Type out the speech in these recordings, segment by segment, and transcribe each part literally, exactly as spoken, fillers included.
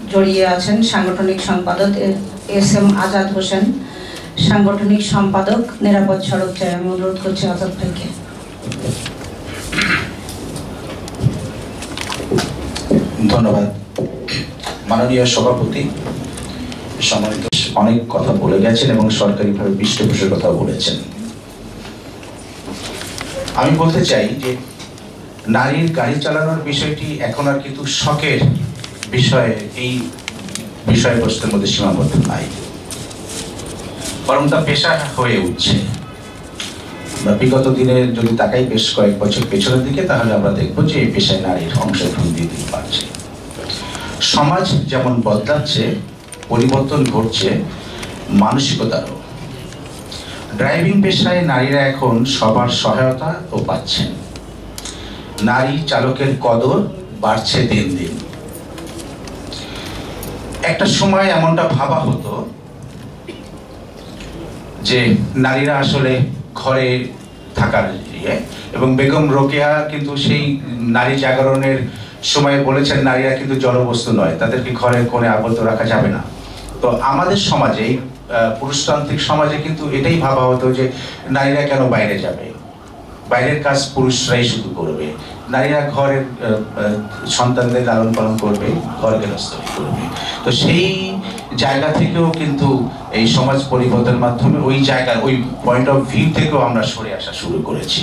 জড়িয়ে আছেন সাংগঠনিক সম্পাদক এস এম আজাদ হোসেন, সাংগঠনিক সম্পাদক নিরাপদ সড়ক চাই। আমি অনুরোধ করছি আজাদ ভাইকে। ধন্যবাদ। মাননীয় সভাপতি সম্মানিত, অনেক কথা বলে গেছেন এবং সরকারিভাবে পৃষ্ঠপোষকের কথা বলেছেন। আমি বলতে চাই যে নারীর গাড়ি চালানোর বিষয়টি এখন আর কিন্তু শখের বিষয়ে এই বিষয়বস্তুর মধ্যে সীমাবদ্ধ নাই, বরং তা পেশা হয়ে উঠছে। আমরা বিগত দিনে যদি তাকাই বেশ কয়েক বছর পেছনের দিকে, তাহলে আমরা দেখবো যে এই পেশায় নারীর অংশগ্রহণ বৃদ্ধি পাচ্ছে। সমাজ যেমন বদলাচ্ছে, পরিবর্তন ঘটছে মানসিকতারও। ড্রাইভিং পেশায় নারীরা এখন সবার সহায়তা ও পাচ্ছেন। নারী চালকের কদর বাড়ছে দিন দিন। একটা সময় এমনটা ভাবা হতো যে নারীরা আসলে ঘরে থাকার ইয়ে, এবং বেগম রোকেয়া কিন্তু সেই নারী জাগরণের সময় বলেছেন নারীরা কিন্তু জড়বস্তু নয়, তাদেরকে ঘরের কোণে আবদ্ধ রাখা যাবে না। তো আমাদের সমাজে, পুরুষতান্ত্রিক সমাজে কিন্তু এটাই ভাবা হতো যে নারীরা কেন বাইরে যাবে, বাইরের কাজ পুরুষরাই শুধু করবে, নারীরা ঘরের সন্তানদের লালন পালন করবে, ঘর গৃহস্থলী করবে। তো সেই জায়গা থেকেও কিন্তু এই সমাজ পরিবর্তনের মাধ্যমে ওই জায়গার ওই পয়েন্ট অফ ভিউ থেকেও আমরা সরে আসা শুরু করেছি।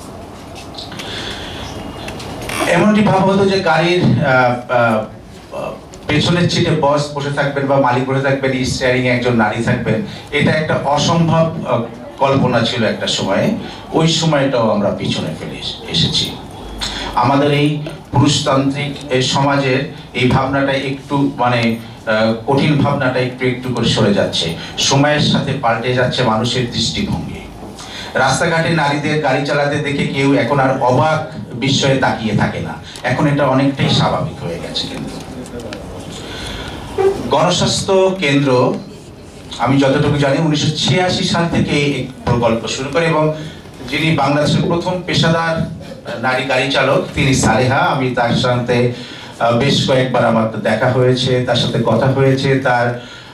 এমনটি ভাবা হতো যে গাড়ির পেছনের সিটে বস বসে থাকবেন বা মালিক বসে থাকবেন, স্টিয়ারিং এ একজন নারী থাকবেন। এটা একটা অসম্ভব কল্পনা ছিল একটা সময়ে। ওই সময়টাও আমরা পিছনে ফেলে এসেছি। আমাদের এই পুরুষতান্ত্রিক এই সমাজের এই ভাবনাটা একটু মানে কঠিন ভাবনাটা একটু একটু করে সরে যাচ্ছে। সময়ের সাথে পাল্টে যাচ্ছে মানুষের দৃষ্টিভঙ্গি। রাস্তাঘাটে নারীদের গাড়ি চালাতে দেখে কেউ এখন আর অবাক বিস্ময়ে তাকিয়ে থাকে না, এখন এটা অনেকটাই স্বাভাবিক হয়ে গেছে। কিন্তু গণস্বাস্থ্য কেন্দ্র, আমি যতটুকু জানি উনিশশো ছিয়াশি সাল থেকে এই প্রকল্প শুরু করে, এবং যিনি বাংলাদেশের প্রথম পেশাদার নারী গাড়ি চালক তিনি সালেহা। আমি তার সাথে বেশ কয়েকবার আমার দেখা হয়েছে, তার সাথে কথা হয়েছে, তার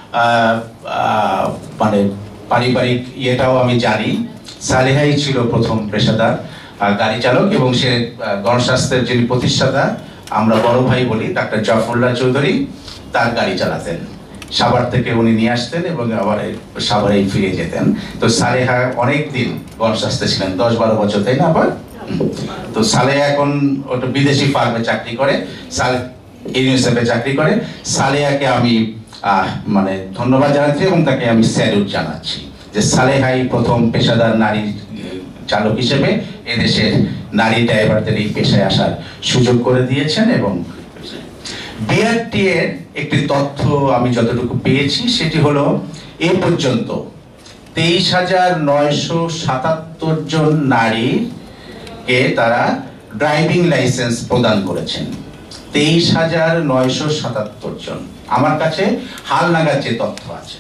মানে পারিবারিক ইয়েটাও আমি জানি। সালেহাই ছিল প্রথম পেশাদার গাড়ি চালক, এবং সে গণস্বাস্থ্যের যিনি প্রতিষ্ঠাতা, আমরা বড় ভাই বলি, ডাক্তার জাফরুল্লাহ চৌধুরী, তার গাড়ি চালাতেন। সাভার থেকে উনি নিয়ে আসতেন এবং আবার সাভারেই ফিরে যেতেন। তো সালেহা অনেক দিন গণস্বাস্থ্যে ছিলেন, দশ বারো বছর, তাই না? আবার তো সালেহা এখন ওটা বিদেশি ফার্মে চাকরি করে, ইউনিসেফে চাকরি করে। সালেহাকে আমি মানে ধন্যবাদ জানাচ্ছি এবং তাকে আমি স্যালুট জানাচ্ছি যে সালেহাই প্রথম পেশাদার নারী চালক হিসেবে এদেশের নারী ড্রাইভারদের এই পেশায় আসার সুযোগ করে দিয়েছেন। এবং বিআরটি এর একটি তথ্য আমি যতটুকু পেয়েছি সেটি হলো এ পর্যন্ত তেইশ হাজার নয়শো সাতাত্তর জন নারীকে তারা ড্রাইভিং লাইসেন্স প্রদান করেছেন। তেইশ হাজার নয়শো সাতাত্তর জন, আমার কাছে হালনাগাদ যে তথ্য আছে।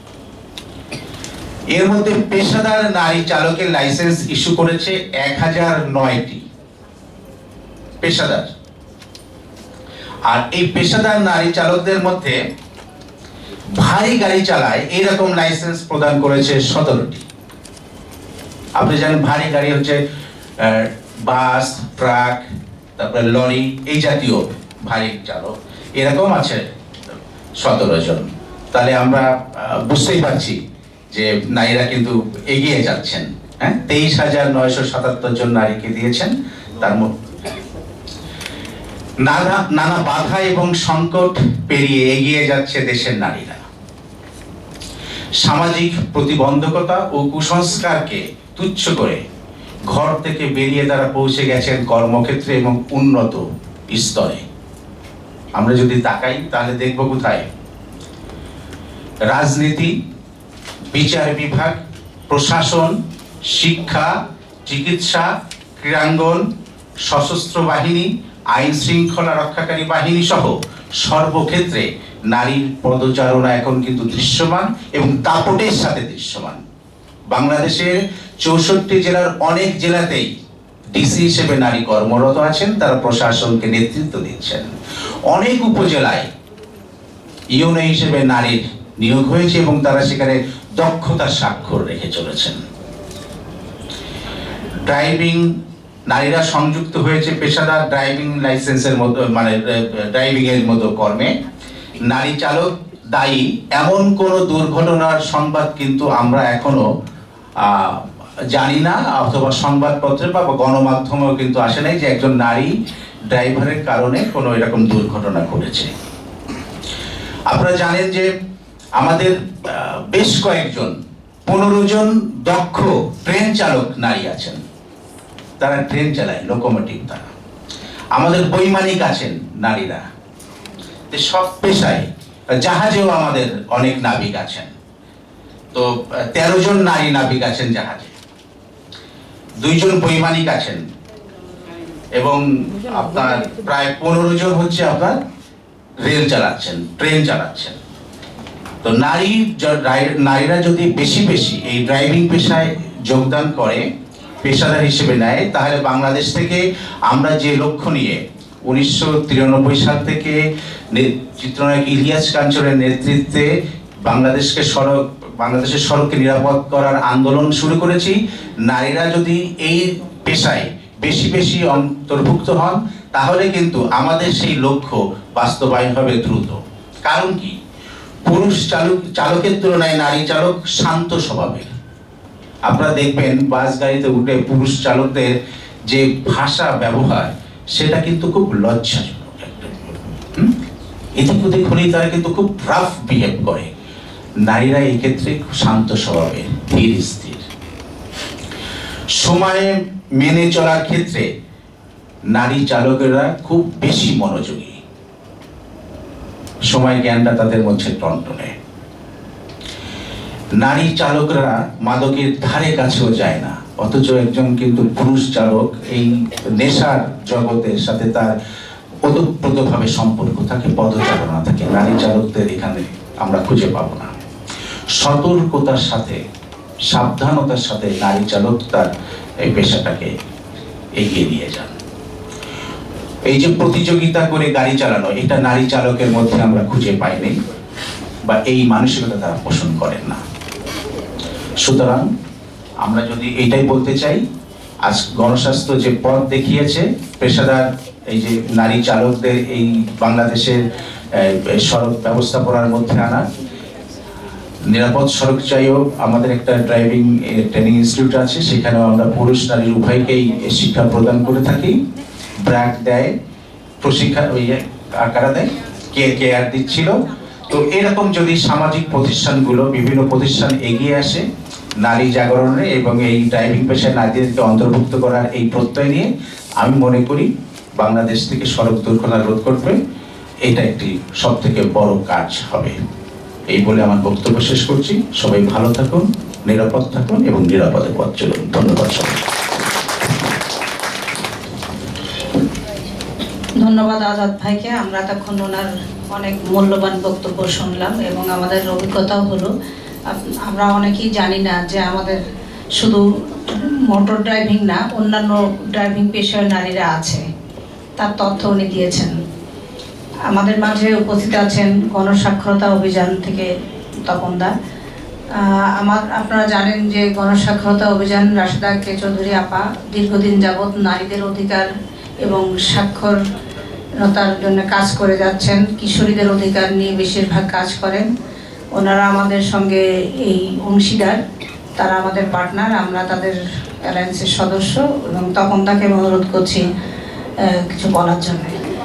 এর মধ্যে পেশাদার নারী চালকের লাইসেন্স ইস্যু করেছে এক হাজার নয়টি পেশাদার, আর এই পেশাদার নারী চালকদের মধ্যে ভারী গাড়ি চালায় এইরকম লাইসেন্স প্রদান করেছে সতেরোটি। আপনি জানেন ভারী গাড়ি হচ্ছে বাস, ট্রাক, তারপরে লরি, এই জাতীয় ভারী চালক, এরকম আছে সতেরো জন। তাহলে আমরা বুঝতেই পারছি যে নারীরা কিন্তু এগিয়ে যাচ্ছেন। হ্যাঁ, তেইশ হাজার নয়শো সাতাত্তর জন নারীকে দিয়েছেন। তার মধ্যে নানা নানা বাধা এবং সংকট পেরিয়ে এগিয়ে যাচ্ছে দেশের নারীরা। সামাজিক প্রতিবন্ধকতা ও কুসংস্কারকে তুচ্ছ করে ঘর থেকে বেরিয়ে তারা পৌঁছে গেছেন কর্মক্ষেত্রে এবং উন্নত স্তরে। আমরা যদি তাকাই তাহলে দেখব কোথায় রাজনীতি, বিচার বিভাগ, প্রশাসন, শিক্ষা, চিকিৎসা, ক্রীড়াঙ্গন, সশস্ত্র বাহিনী, আইন শৃঙ্খলা রক্ষাকারী বাহিনী সহ সর্বক্ষেত্রে নারীর পদচারণা এখন কিন্তু দৃশ্যমান এবং দাপটের সাথে দৃশ্যমান। বাংলাদেশের চৌষট্টি জেলার অনেক জেলাতেই ডিসি হিসেবে নারী কর্মরত আছেন, তারা প্রশাসনকে নেতৃত্ব দিচ্ছেন। অনেক উপজেলায় ইউনো হিসেবে নারীর নিয়োগ হয়েছে এবং তারা সেখানে দক্ষতার স্বাক্ষর রেখে চলেছেন। ড্রাইভিং নারীরা সংযুক্ত হয়েছে পেশাদার ড্রাইভিং লাইসেন্সের মতো, মানে ড্রাইভিং এর মতো কর্মে। নারী চালক দায়ী এমন কোন দুর্ঘটনার সংবাদ কিন্তু আমরা এখনো জানি না, অথবা সংবাদপত্রে বা গণমাধ্যমেও কিন্তু আসে নাই যে একজন নারী ড্রাইভারের কারণে কোনো এরকম দুর্ঘটনা ঘটেছে। আপনারা জানেন যে আমাদের বেশ কয়েকজন পনেরো জন দক্ষ ট্রেন চালক নারী আছেন, তারা ট্রেন চালায়, লোকোমোটিভ। তারা আমাদের বৈমানিক আছেন নারীরা, সব পেশায়। জাহাজেও আমাদের অনেক নাবিক আছেন, তো তেরো জন নারী নাবিক আছেন জাহাজে, দুইজন বৈমানিক আছেন, এবং আপনার প্রায় পনেরো জন হচ্ছে আপনার রেল চালাচ্ছেন, ট্রেন চালাচ্ছেন। তো নারী নারীরা যদি বেশি বেশি এই ড্রাইভিং পেশায় যোগদান করে, পেশাদার হিসেবে নেয়, তাহলে বাংলাদেশ থেকে আমরা যে লক্ষ্য নিয়ে উনিশশো তিরানব্বই সাল থেকে চিত্রনায়ক ইলিয়াস কাঞ্চনের নেতৃত্বে বাংলাদেশকে সড়ক বাংলাদেশের সড়ককে নিরাপদ করার আন্দোলন শুরু করেছি, নারীরা যদি এই পেশায় বেশি বেশি অন্তর্ভুক্ত হন, তাহলে কিন্তু আমাদের সেই লক্ষ্য বাস্তবায়ন হবে দ্রুত। কারণ কি, পুরুষ চালক চালকের তুলনায় নারী চালক শান্ত স্বভাবের। আপনারা দেখবেন বাস গাড়িতে উঠে পুরুষ চালকদের যে ভাষা ব্যবহার, সেটা কিন্তু খুব লজ্জাজনক। এদিক ওদিক হলেই তারা কিন্তু খুব রাফ বিহেভ করে। নারীরা এই ক্ষেত্রে খুব শান্ত স্বভাবের, ধীর স্থির। সময়ে মেনে চলার ক্ষেত্রে নারী চালকেরা খুব বেশি মনোযোগী, সময় জ্ঞানটা তাদের মধ্যে টনটনে। নারী চালকরা মাদকের ধারে কাছেও যায় না, অথচ একজন কিন্তু পুরুষ চালক এই নেশার জগতের সাথে তার ওতপ্রোতভাবে সম্পর্ক থাকে, পদচারণা থাকে। নারী চালকদের এখানে আমরা খুঁজে পাবো না। সতর্কতার সাথে, সাবধানতার সাথে নারী চালক তার এই পেশাটাকে এগিয়ে নিয়ে যান। এই যে প্রতিযোগিতা করে গাড়ি চালানো, এটা নারী চালকের মধ্যে আমরা খুঁজে পাইনি, বা এই মানসিকতা তারা পোষণ করেন না। সুতরাং আমরা যদি এটাই বলতে চাই, আজ গণস্বাস্থ্য যে পথ দেখিয়েছে পেশাদার এই যে নারী চালকদের এই বাংলাদেশের সড়ক ব্যবস্থাপনার মধ্যে আনা, নিরাপদ সড়ক চাইও আমাদের একটা ড্রাইভিং ট্রেনিং ইনস্টিটিউট আছে, সেখানেও আমরা পুরুষ নারী উভয়কেই শিক্ষা প্রদান করে থাকি। ব্র্যাক দেয়, প্রশিক্ষণ ওই কারা দেয়, কে কে আর দিচ্ছিল। তো এরকম যদি সামাজিক প্রতিষ্ঠানগুলো, বিভিন্ন প্রতিষ্ঠান এগিয়ে আসে নারী জাগরণে এবং এই ড্রাইভিং পেশায় নারীদেরকে অন্তর্ভুক্ত করার এই প্রত্যয় নিয়ে, আমি মনে করি বাংলাদেশ থেকে সড়ক দুর্ঘটনা রোধ করবে, এটা একটি সব থেকে বড় কাজ হবে। এই বলে আমার বক্তব্য শেষ করছি। সবাই ভালো থাকুন, নিরাপদ থাকুন এবং নিরাপদে পথ চলুন। ধন্যবাদ সবাই। ধন্যবাদ আজাদ ভাইকে। আমরা এতক্ষণ ওনার অনেক মূল্যবান বক্তব্য শুনলাম এবং আমাদের অভিজ্ঞতাও হলো। আমরা অনেকেই জানি না যে আমাদের শুধু মোটর ড্রাইভিং না, অন্যান্য ড্রাইভিং পেশায় নারীরা আছে, তার তথ্য উনি দিয়েছেন। আমাদের মাঝে উপস্থিত আছেন গণসাক্ষরতা অভিযান থেকে তপন দা। আমার আপনারা জানেন যে গণসাক্ষরতা অভিযান রাশেদা কে চৌধুরী আপা দীর্ঘদিন যাবৎ নারীদের অধিকার এবং সাক্ষরতার জন্য কাজ করে যাচ্ছেন। কিশোরীদের অধিকার নিয়ে বেশিরভাগ কাজ করেন। ওনারা আমাদের সঙ্গে এই অংশীদার, তারা আমাদের পার্টনার, আমরা তাদের অ্যালায়েন্সের সদস্য। এবং তপন দাকে অনুরোধ করছি কিছু বলার জন্য।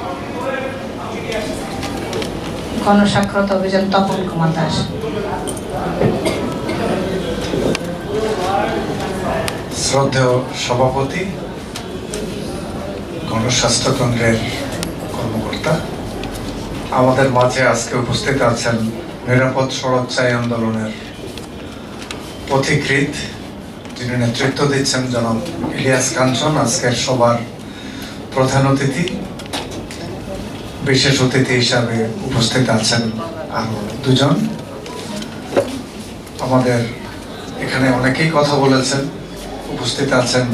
গণসাক্ষরতা অভিযান তপন কুমার দাস। শ্রদ্ধেয় সভাপতি, গণস্বাস্থ্য কেন্দ্রের কর্মকর্তা, আমাদের মাঝে আজকে উপস্থিত আছেন নিরাপদ সড়ক চাই আন্দোলনের পথিকৃৎ, যিনি নেতৃত্ব দিচ্ছেন জনাব ইলিয়াস কাঞ্চন। আজকের সবার প্রধান অতিথি, বিশেষ অতিথি হিসাবে উপস্থিত আছেন আরো দুজন। আমাদের এখানে অনেকেই কথা বলেছেন, উপস্থিত আছেন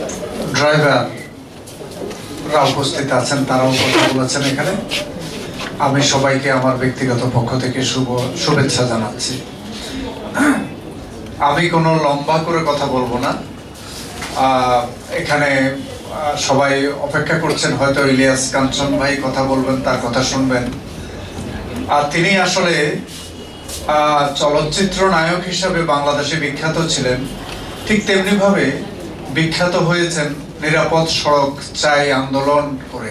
ড্রাইভাররা উপস্থিত আছেন, তারাও কথা বলেছেন এখানে। আমি সবাইকে আমার ব্যক্তিগত পক্ষ থেকে শুভ শুভেচ্ছা জানাচ্ছি। আমি কোনো লম্বা করে কথা বলবো না। এখানে সবাই অপেক্ষা করছেন, হয়তো ইলিয়াস কাঞ্চন ভাই কথা বলবেন, তার কথা শুনবেন। আর তিনি আসলে চলচ্চিত্র নায়ক হিসাবে বাংলাদেশে বিখ্যাত ছিলেন, ঠিক তেমনি ভাবে বিখ্যাত হয়েছেন নিরাপদ সড়ক চাই আন্দোলন করে,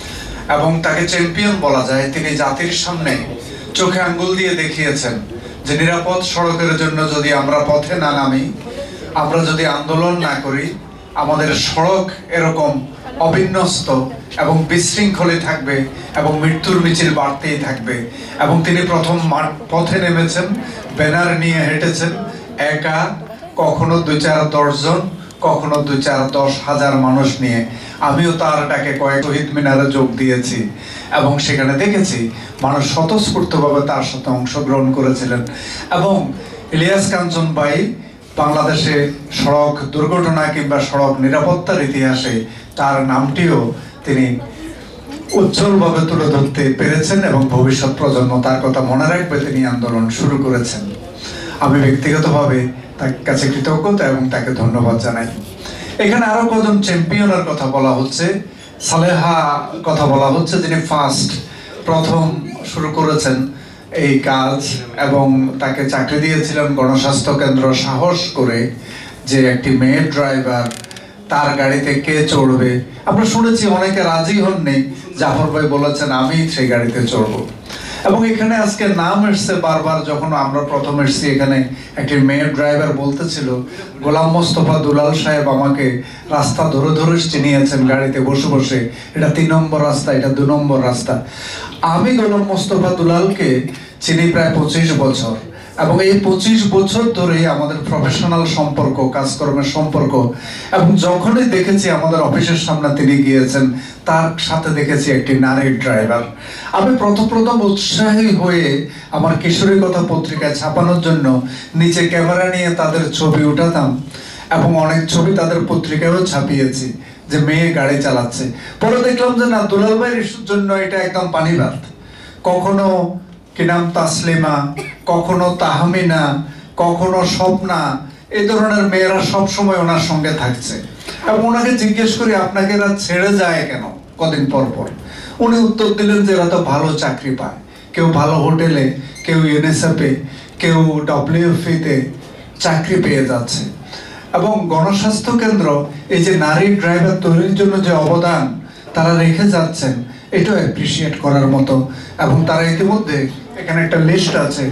এবং তাকে চ্যাম্পিয়ন বলা যায়। তিনি জাতির সামনে চোখে আঙ্গুল দিয়ে দেখিয়েছেন যে নিরাপদ সড়কের জন্য যদি আমরা পথে না নামি, আমরা যদি আন্দোলন না করি, আমাদের সড়ক এরকম অবিন্যস্ত এবং বিশৃঙ্খলে থাকবে এবং মৃত্যুর মিছিল বাড়তেই থাকবে। এবং তিনি প্রথম পথে নেমেছেন, ব্যানার নিয়ে হেঁটেছেন একা, কখনো দুই চার দশজন, কখনো দুই চার দশ হাজার মানুষ নিয়ে। আমিও তার ডাকে কয়েক শহীদ মিনারে যোগ দিয়েছি এবং সেখানে দেখেছি মানুষ স্বতঃস্ফূর্তভাবে তার সাথে অংশগ্রহণ করেছিলেন। এবং ইলিয়াস কাঞ্চন ভাই বাংলাদেশে সড়ক দুর্ঘটনা কিংবা সড়ক নিরাপত্তার ইতিহাসে তার নামটিও তিনি উজ্জ্বলভাবে তুলে ধরতে পেরেছেন এবং ভবিষ্যৎ প্রজন্ম তার কথা মনে রাখবে। তিনি আন্দোলন শুরু করেছেন। আমি ব্যক্তিগতভাবে তার কাছে কৃতজ্ঞতা এবং তাকে ধন্যবাদ জানাই। এখানে আরো কজন চ্যাম্পিয়নের কথা বলা হচ্ছে, সালেহা কথা বলা হচ্ছে, যিনি ফার্স্ট প্রথম শুরু করেছেন এই কাজ এবং তাকে চাকরি দিয়েছিলেন গণস্বাস্থ্য কেন্দ্র, সাহস করে যে একটি মেয়ে ড্রাইভার, তার গাড়িতে কে চড়বে। আমরা শুনেছি অনেকে রাজি হননি, জাফর ভাই বলেছেন আমি সেই গাড়িতে চড়বো। এবং এখানে আজকে নাম এসছে বারবার, যখন আমরা প্রথম এসছি এখানে একটি মেয়ে ড্রাইভার বলতেছিল গোলাম মোস্তফা দুলাল সাহেব আমাকে রাস্তা ধরে ধরে চিনিয়েছেন গাড়িতে বসে বসে, এটা তিন নম্বর রাস্তা, এটা দু নম্বর রাস্তা। আমি গোলাম মোস্তফা দুলালকে চিনি প্রায় পঁচিশ বছর এবং এই পঁচিশ বছর ধরে আমাদের প্রফেশনাল সম্পর্ক, কাজকর্মের সম্পর্ক। এবং যখনই দেখেছি আমাদের অফিসের সামনে তিনি গিয়েছেন, তার সাথে দেখেছি একটি নারী ড্রাইভার। আমি প্রথম প্রথম উৎসাহী হয়ে আমার কিশোরী কথা পত্রিকায় ছাপানোর জন্য নিচে ক্যামেরা নিয়ে তাদের ছবি উঠাতাম এবং অনেক ছবি তাদের পত্রিকায়ও ছাপিয়েছি যে মেয়ে গাড়ি চালাচ্ছে। পরে দেখলাম যে না, দুলাল ভাইয়ের জন্য এটা একদম পানি ভাত। কখনো কি নাম তাসলিমা, কখনো তাহমিনা, কখনো স্বপ্না, এই ধরনের মেয়েরা সব সময় ওনার সঙ্গে থাকছে। এবং ওনাকে জিজ্ঞেস করি আপনাকে এরা ছেড়ে যায় কেন কদিন পর পর? উনি উত্তর দিলেন যে এরা তো ভালো চাকরি পায়, কেউ ভালো হোটেলে, কেউ ইউনিসেফে, কেউ ডব্লিউএফপিতে চাকরি পেয়ে যাচ্ছে। এবং গণস্বাস্থ্য কেন্দ্র এই যে নারী ড্রাইভার তৈরির জন্য যে অবদান তারা রেখে যাচ্ছেন, এটাও অ্যাপ্রিসিয়েট করার মতো। এবং তারা ইতিমধ্যে এখানে একটা লিস্ট আছে,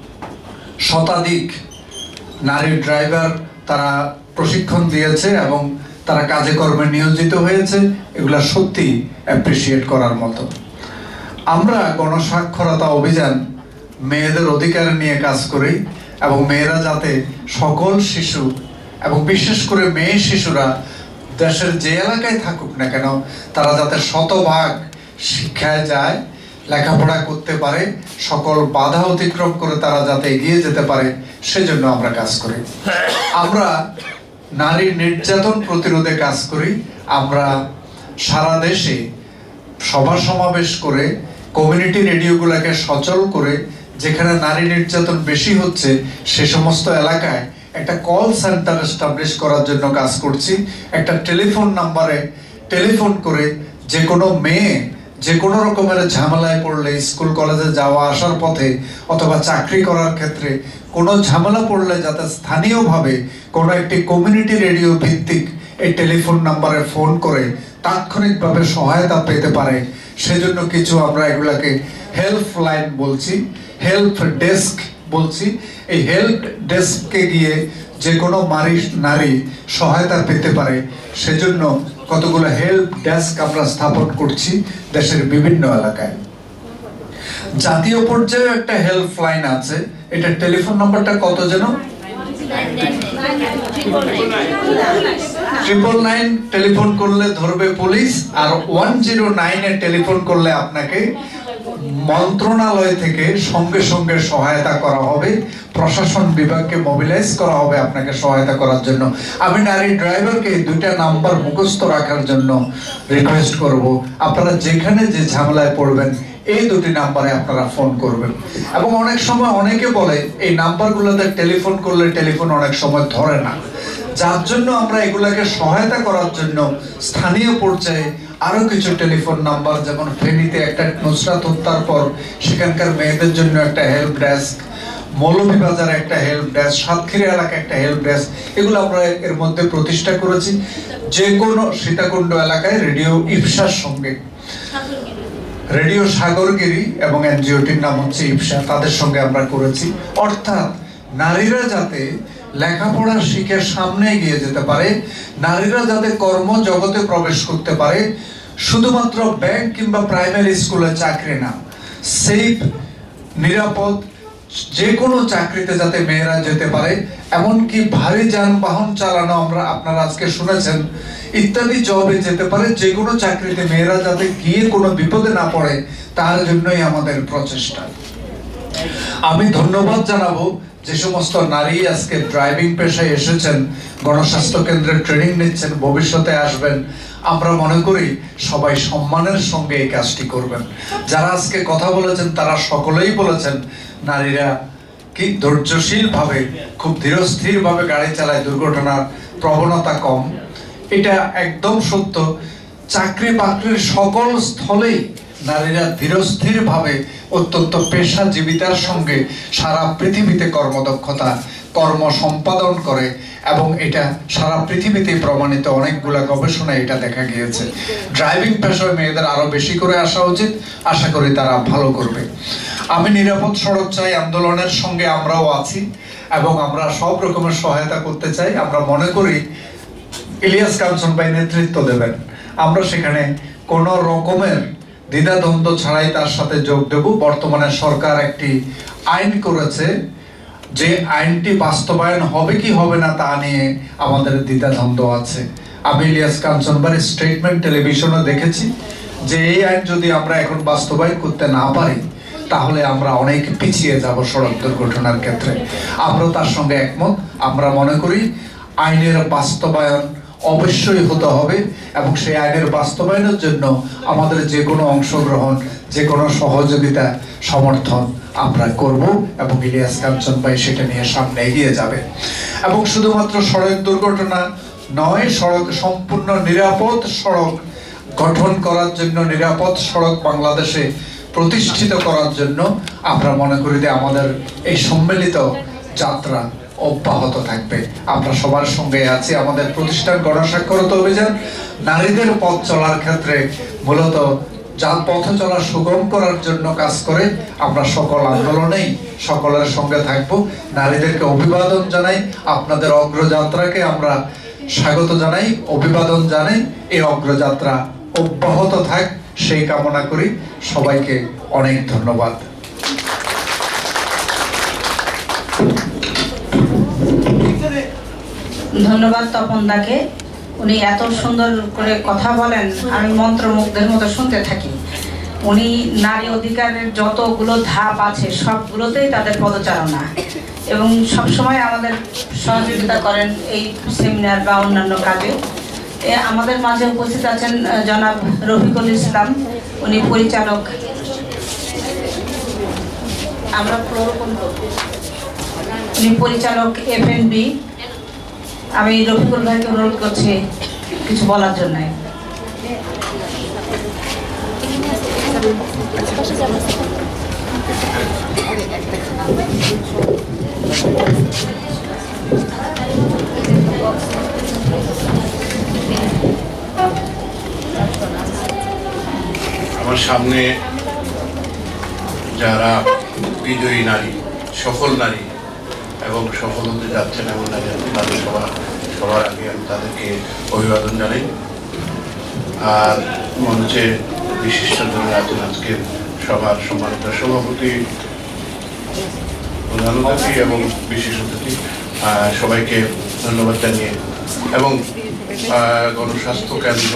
শতাধিক নারী ড্রাইভার তারা প্রশিক্ষণ দিয়েছে এবং তারা কাজে কর্মে নিয়োজিত হয়েছে। এগুলা সত্যি অ্যাপ্রিসিয়েট করার মতো। আমরা গণসাক্ষরতা অভিযান মেয়েদের অধিকার নিয়ে কাজ করি এবং মেয়েরা যাতে সকল শিশু এবং বিশেষ করে মেয়ে শিশুরা দেশের যে এলাকায় থাকুক না কেন, তারা যাতে শতভাগ শিক্ষায় যায়, লেখাপড়া করতে পারে, সকল বাধা অতিক্রম করে তারা যাতে এগিয়ে যেতে পারে, সেজন্য আমরা কাজ করি। আমরা নারী নির্যাতন প্রতিরোধে কাজ করি। আমরা সারা দেশে সভা সমাবেশ করে কমিউনিটি রেডিওগুলোকে সচল করে যেখানে নারী নির্যাতন বেশি হচ্ছে সে সমস্ত এলাকায় একটা কল সেন্টার এস্টাবলিশ করার জন্য কাজ করছি। একটা টেলিফোন নাম্বারে টেলিফোন করে যে কোনো মেয়ে যে কোনো রকমের ঝামেলায় পড়লে, স্কুল কলেজে যাওয়া আসার পথে অথবা চাকরি করার ক্ষেত্রে কোনো ঝামেলা পড়লে যাতে স্থানীয়ভাবে কোনো একটি কমিউনিটি রেডিও ভিত্তিক এই টেলিফোন নাম্বারে ফোন করে তাৎক্ষণিকভাবে সহায়তা পেতে পারে, সেজন্য কিছু আমরা এগুলাকে হেল্প লাইন বলছি, হেল্প ডেস্ক বলছি। এই হেল্প ডেস্কে গিয়ে যে কোনো নারী নারী সহায়তা পেতে পারে, সেজন্য কতগুলো হেল্প ডেস্ক আমরা স্থাপন করছি দেশের বিভিন্ন এলাকায়। জাতীয় পর্যায়ে একটা হেল্প লাইন আছে, এটা টেলিফোন নাম্বারটা কত যেন? ট্রিপল নাইন টেলিফোন করলে ধরবে পুলিশ, আর ওয়ান জিরো নাইনে টেলিফোন করলে আপনাকে মন্ত্রণালয় থেকে সঙ্গে সঙ্গে সহায়তা করা হবে, প্রশাসন বিভাগকে মোবিলাইজ করা হবে আপনাকে সহায়তা করার জন্য। আমি নারী ড্রাইভারকে দুইটা নাম্বার মুখস্থ রাখার জন্য রিকোয়েস্ট করব, আপনারা যেখানে যে ঝামেলায় পড়বেন এই দুটি নাম্বারে আপনারা ফোন করবেন। এবং অনেক সময় অনেকে বলে এই নাম্বারগুলোতে টেলিফোন করলে টেলিফোন অনেক সময় ধরে না, যার জন্য আমরা এগুলাকে সহায়তা করার জন্য স্থানীয় পর্যায়ে আরো কিছু টেলিফোন নাম্বার, যেমন ফেনীতে একটা নুসরাত হত্যার পর সেখানকার মেয়েদের জন্য একটা হেল্প ডেস্ক, মৌলভীবাজারে একটা হেল্প ডেস্ক, সাতক্ষীরা এলাকায় একটা হেল্প ডেস্ক, এগুলো আমরা এর মধ্যে প্রতিষ্ঠা করেছি। যে কোনো সীতাকুণ্ড এলাকায় রেডিও ইফসার সঙ্গে, রেডিও সাগরগিরি এবং এনজিওটির নাম হচ্ছে ইফসা, তাদের সঙ্গে আমরা করেছি। অর্থাৎ নারীরা যাতে লেখাপড়া শিখে সামনে এগিয়ে যেতে পারে, নারীরা যাতে কর্মজগতে প্রবেশ করতে পারে, শুধুমাত্র ব্যাংক কিংবা প্রাইমারি স্কুলে চাকরি না, সেফ নিরাপদ যে কোনো চাকরিতে যাতে মেয়েরা যেতে পারে, এমনকি ভারী যানবাহন চালানো আমরা আপনারা আজকে শুনেছেন ইত্যাদি জবে যেতে পারে, যে কোনো চাকরিতে মেয়েরা যাতে গিয়ে কোনো বিপদে না পড়ে, তার জন্যই আমাদের প্রচেষ্টা। আমি ধন্যবাদ জানাবো যে সমস্ত নারী আজকে ড্রাইভিং পেশায় এসেছেন, গণস্বাস্থ্য কেন্দ্রে ট্রেনিং নিচ্ছেন, ভবিষ্যতে আসবেন। আমরা মনে করি সবাই সম্মানের সঙ্গে এই কাজটি করবেন। যারা আজকে কথা বলেছেন তারা সকলেই বলেছেন নারীরা কি ধৈর্যশীল ভাবে, খুব ধীরস্থির ভাবে গাড়ি চালায়, দুর্ঘটনার প্রবণতা কম। এটা একদম সত্য। চাকরি বাকরির সকল স্থলেই নারীরা ধীরস্থির ভাবে অত্যন্ত পেশাজীবিতার সঙ্গে সারা পৃথিবীতে কর্মদক্ষতা কর্ম সম্পাদন করে, এবং এটা সারা পৃথিবীতে প্রমাণিত, অনেকগুলা গবেষণায় এটা দেখা গিয়েছে। ড্রাইভিং পেশায় মেয়েদের আরো বেশি করে আসা উচিত, আশা করি তারা ভালো করবে। আমি নিরাপদ সড়ক চাই আন্দোলনের সঙ্গে আমরাও আছি এবং আমরা সব রকমের সহায়তা করতে চাই। আমরা মনে করি ইলিয়াস কাঞ্চন ভাই নেতৃত্ব দেবেন, আমরা সেখানে কোন রকমের দ্বিধাদ্বন্দ্ব ছাড়াই তার সাথে যোগ দেব। বর্তমানে সরকার একটি আইন করেছে, যে আইনটি বাস্তবায়ন হবে কি হবে না তা নিয়ে আমাদের দ্বিধাদ্বন্দ্ব আছে। আমি ইলিয়াস কাঞ্চন ভাইয়ের স্টেটমেন্ট টেলিভিশনে দেখেছি যে এই আইন যদি আমরা এখন বাস্তবায়ন করতে না পারি তাহলে আমরা অনেক পিছিয়ে যাব সড়ক দুর্ঘটনার ক্ষেত্রে। আমরা তার সঙ্গে একমত। আমরা মনে করি আইনের বাস্তবায়ন অবশ্যই হতে হবে এবং সেই আইনের বাস্তবায়নের জন্য আমাদের যে কোনো অংশগ্রহণ, যে কোনো সহযোগিতা, সমর্থন আমরা করব এবং ইলিয়াস কাঞ্চন ভাই সেটা নিয়ে সামনে এগিয়ে যাবে। এবং শুধুমাত্র সড়ক দুর্ঘটনা নয়, সড়ক সম্পূর্ণ নিরাপদ সড়ক গঠন করার জন্য, নিরাপদ সড়ক বাংলাদেশে প্রতিষ্ঠিত করার জন্য আমরা মনে করি যে আমাদের এই সম্মিলিত যাত্রা অব্যাহত থাকবে। আমরা সবার সঙ্গে আছি। আমাদের প্রতিষ্ঠান গণস্বাক্ষরতা অভিযান নারীদের পথ চলার ক্ষেত্রে মূলত যার পথ চলা সুগম করার জন্য কাজ করে। আমরা সকল আন্দোলনেই সকলের সঙ্গে থাকব। নারীদেরকে অভিবাদন জানাই, আপনাদের অগ্রযাত্রাকে আমরা স্বাগত জানাই, অভিবাদন জানাই। এই অগ্রযাত্রা অব্যাহত থাক সেই কামনা করি। সবাইকে অনেক ধন্যবাদ। ধন্যবাদ তপন দাকে। উনি এত সুন্দর করে কথা বলেন, আমি মন্ত্রমুগ্ধের মতো শুনতে থাকি। উনি নারী অধিকারের যতগুলো ধাপ আছে সবগুলোতেই তাদের পদচারণা, এবং সবসময় আমাদের সহযোগিতা করেন এই সেমিনার বা অন্যান্য কাজে। আমাদের মাঝে উপস্থিত আছেন জনাব রফিকুল ইসলাম, উনি পরিচালক। আমরা উনি পরিচালক এফ এন বি। আমি রফিকুল ভাইকে অনুরোধ করছি কিছু বলার জন্য। আমার সামনে যারা বিজয়ী নারী, সফল নারী এবং সফল হতে যাচ্ছেন এমন নারী, তাদের সবার সবার আগে আমি তাদেরকে অভিবাদন জানাই। আর মঞ্চে বিশিষ্টজন আছেন আজকের সভার সম্মানিত সভাপতি, প্রধান অতিথি এবং বিশেষ অতিথি, সবাইকে ধন্যবাদ জানিয়ে এবং গণস্বাস্থ্য কেন্দ্র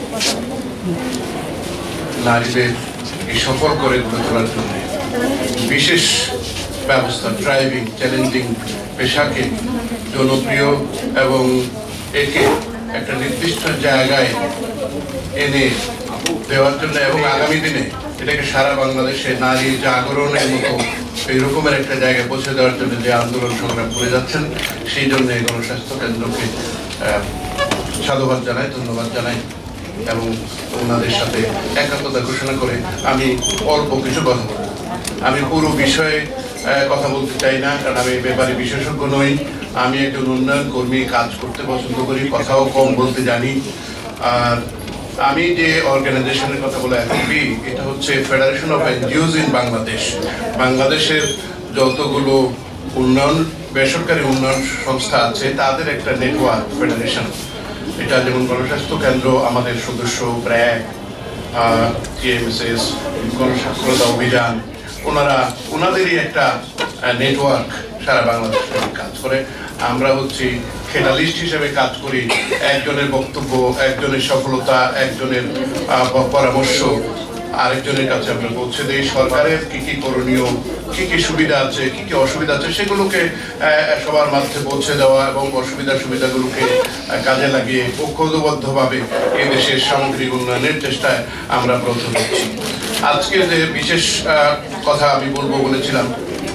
নারীদের এই সফল করে গড়ে তোলার জন্য বিশেষ ব্যবস্থা, ড্রাইভিং চ্যালেঞ্জিং পেশাকে জনপ্রিয় এবং একে একটা নির্দিষ্ট জায়গায় এনে দেওয়ার জন্য এবং আগামী দিনে এটাকে সারা বাংলাদেশে নারী জাগরণের মতো এই রকমের একটা জায়গায় পৌঁছে দেওয়ার জন্য যে আন্দোলন সংগ্রাম করে যাচ্ছেন, সেই জন্য এই গণস্বাস্থ্য কেন্দ্রকে সাধুবাদ জানাই, ধন্যবাদ জানাই এবং ওনাদের সাথে একাত্মতা ঘোষণা করে আমি অল্প কিছু কথা বলব। আমি পুরো বিষয়ে কথা বলতে চাই না, কারণ আমি ব্যাপারে বিশেষজ্ঞ নই। আমি একজন উন্নয়ন কর্মী, কাজ করতে পছন্দ করি, কথাও কম বলতে জানি। আর আমি যে অর্গানাইজেশনের কথা বলে এফপি, এটা হচ্ছে federation of NGOs in Bangladesh. বাংলাদেশের যতগুলো উন্নয়ন বেসরকারি উন্নয়ন সংস্থা আছে তাদের একটা নেটওয়ার্ক ফেডারেশন। এটা যেমন গণস্বাস্থ্য কেন্দ্র, আমাদের সদস্য ব্র্যাক, টিএমএসএস, গণস্বাস্থ্যতা অভিযান, ওনারা ওনাদেরই একটা নেটওয়ার্ক সারা বাংলাদেশে কাজ করে। আমরা হচ্ছি খেলালিস্ট হিসেবে কাজ করি। একজনের বক্তব্য, একজনের সফলতা, একজনের পরামর্শ আরেকজনের কাছে আমরা পৌঁছে দিই। সরকারের কি কি করণীয়, কি কি সুবিধা আছে, কি কি অসুবিধা আছে, সেগুলোকে সবার মাঝে পৌঁছে দেওয়া এবং অসুবিধা সুবিধাগুলোকে কাজে লাগিয়ে ঐক্যবদ্ধভাবে এই দেশের সামগ্রিক উন্নয়নের চেষ্টায় আমরা ব্রত হচ্ছি। আজকে যে বিশেষ কথা আমি বলবো বলেছিলাম,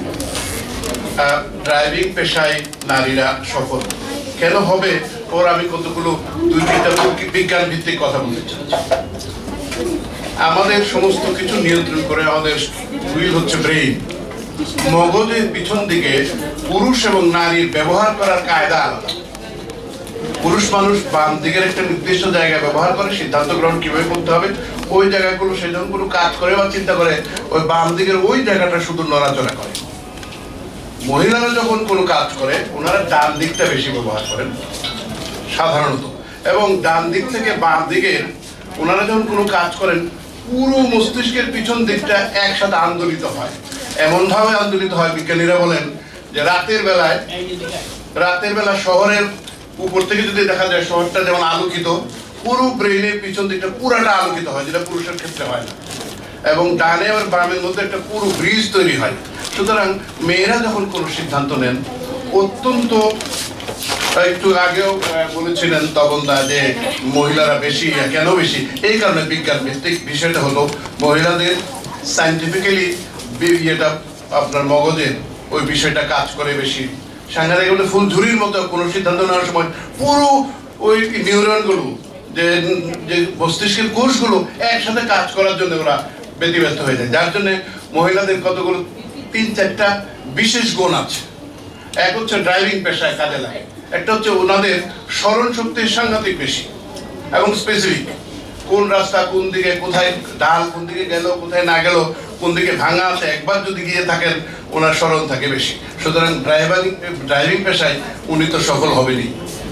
ড্রাইভিং পেশায় নারীরা সফল কেন হবে, ওর আমি কতগুলো দুই তিনটা বিজ্ঞান ভিত্তিক কথা বলতে চাচ্ছি। আমাদের সমস্ত কিছু নিয়ন্ত্রণ করে আমাদের হুইল হচ্ছে ব্রেইন। মগজের পিছন দিকে পুরুষ এবং নারীর ব্যবহার করার কায়দা আলাদা। পুরুষ মানুষ বাম দিকের একটা নির্দিষ্ট জায়গায় ব্যবহার করে, সিদ্ধান্ত গ্রহণ কিভাবে করতে হবে ওই জায়গাগুলো, সে যখন কোনো কাজ করে বা চিন্তা করে ওই বাম দিকের ওই জায়গাটা শুধু নড়াচড়া করে। মহিলারা যখন কোনো কাজ করে ওনারা ডান দিকটা বেশি ব্যবহার করেন সাধারণত, এবং ডান দিক থেকে বাম দিকের ওনারা যখন কোনো কাজ করেন পুরো মস্তিষ্কের পিছন দিকটা একসাথে আন্দোলিত হয়। এমন ভাবে আন্দোলিত হয়, বিজ্ঞানীরা বলেন যে রাতের বেলায় রাতের বেলা শহরের উপর থেকে যদি দেখা যায় শহরটা যেমন আলোকিত, পুরো ব্রেইনের পিছন দিকটা পুরাটা আলোকিত হয়, যেটা পুরুষের ক্ষেত্রে হয় না। এবং ডানে আর বামের মধ্যে একটা পুরো ব্রিজ তৈরি হয়। সুতরাং মেয়েরা যখন কোনো সিদ্ধান্ত নেন অত্যন্ত, একটু আগেও বলেছিলেন তপনদা যে মহিলারা বেশি, কেন বেশি, এই কারণে বিজ্ঞান ভিত্তিক বিষয়টা হলো মহিলাদের সাইন্টিফিক্যালি ইয়েটা আপনার মগজের ওই বিষয়টা কাজ করে বেশি। সাংঘাতিক বলে ফুলঝুরির মতো কোনো সিদ্ধান্ত নেওয়ার সময় পুরো ওই নিউরনগুলো, যে যে মস্তিষ্কের কোষগুলো একসাথে কাজ করার জন্য ওরা ব্যতিব্যস্ত হয়ে যায়। যার জন্য মহিলাদের কতগুলো তিন চারটা বিশেষ গুণ আছে। এক হচ্ছে ড্রাইভিং পেশায় কাজে লাগে, একটা হচ্ছে ওনাদের স্মরণ শক্তি সাংঘাতিক বেশি এবং স্পেসিফিক। কোন রাস্তা কোন দিকে, কোথায় ডাল কোন দিকে গেল, কোথায় না গেল, কোন দিকে ভাঙা আছে, একবার যদি গিয়ে থাকেন ওনার স্মরণ থাকে বেশি। সুতরাং ড্রাইভিং ড্রাইভিং পেশায় উনি তো সফল হবেনি।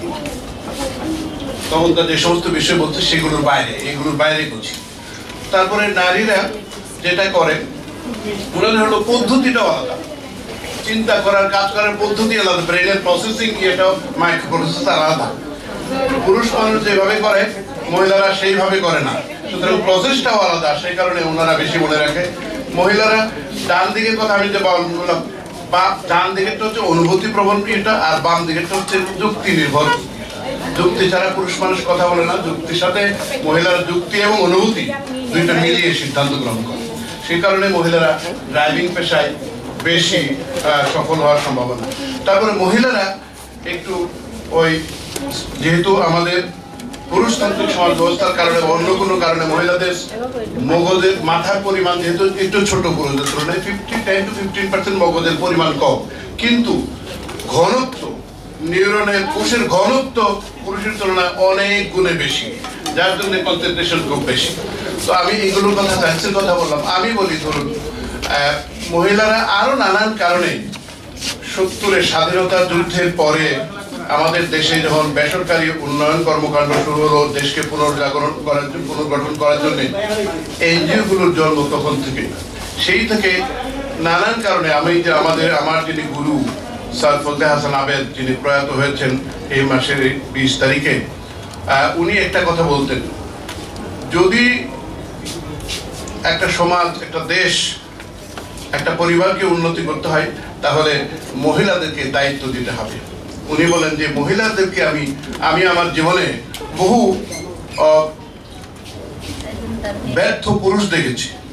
তখন যে সমস্ত বিষয় বলছে সেগুলোর বাইরে, এগুলোর বাইরে বলছি। তারপরে নারীরা যেটা করে ওনাদের হলো পদ্ধতিটাও আলাদা, চিন্তা করার কাজ করার পদ্ধতি আলাদা, ব্রেনের প্রসেসিং এটাও মাইক্রো প্রসেসর আলাদা। পুরুষ মানুষ যেভাবে করে মহিলারা সেইভাবে করে না, সুতরাং প্রসেসটাও আলাদা, সেই কারণে ওনারা বেশি মনে রাখে। মহিলারা ডান দিকের কথা আমি যে বললাম, বা ডান দিকেরটা হচ্ছে অনুভূতি প্রবণ এটা, আর বাম দিকেরটা হচ্ছে যুক্তি নির্ভর। যুক্তি ছাড়া পুরুষ মানুষ কথা বলে না, যুক্তির সাথে মহিলারা যুক্তি এবং অনুভূতি দুইটা মিলিয়ে সিদ্ধান্ত গ্রহণ করে। সেই কারণে মহিলারা ড্রাইভিং পেশায় বেশি সফল হওয়ার সম্ভাবনা। তারপরে মহিলারা একটু ওই, যেহেতু আমাদের পুরুষতান্ত্রিক সমাজ ব্যবস্থার কারণে অন্য কোনো কারণে মহিলাদের মগজের মাথার পরিমাণ যেহেতু একটু ছোট পুরুষদের তুলনায় fifty ten to fifteen percent মগজের পরিমাণ কম, কিন্তু ঘনত্ব নিউরনের কোষের ঘনত্ব পুরুষের তুলনায় অনেক গুণে বেশি, যার জন্য কনসেন্ট্রেশন খুব বেশি। তো আমি এগুলোর কথা সায়েন্সের কথা বললাম। আমি বলি ধরুন মহিলারা আরো নানান কারণে সত্তরের স্বাধীনতা যুদ্ধের পরে আমাদের দেশে যখন বেসরকারি উন্নয়ন কর্মকাণ্ড শুরু হলো, দেশকে পুনর্জাগরণ করার জন্য, পুনর্গঠন করার জন্য এনজিও গুলোর জন্ম তখন থেকে। সেই থেকে নানান কারণে আমি যে আমাদের আমার যিনি গুরু স্যার ফজলে হাসান আবেদ, যিনি প্রয়াত হয়েছেন এই মাসের বিশ তারিখে, উনি একটা কথা বলতেন, যদি একটা সমাজ, একটা দেশ, একটা পরিবারকে উন্নতি করতে হয় তাহলে মহিলাদেরকে দায়িত্ব দিতে হবে। উনি বলেন যে মহিলাদেরকে আমি আমি আমার জীবনে বহু ব্যর্থ পুরুষ দেখেছি,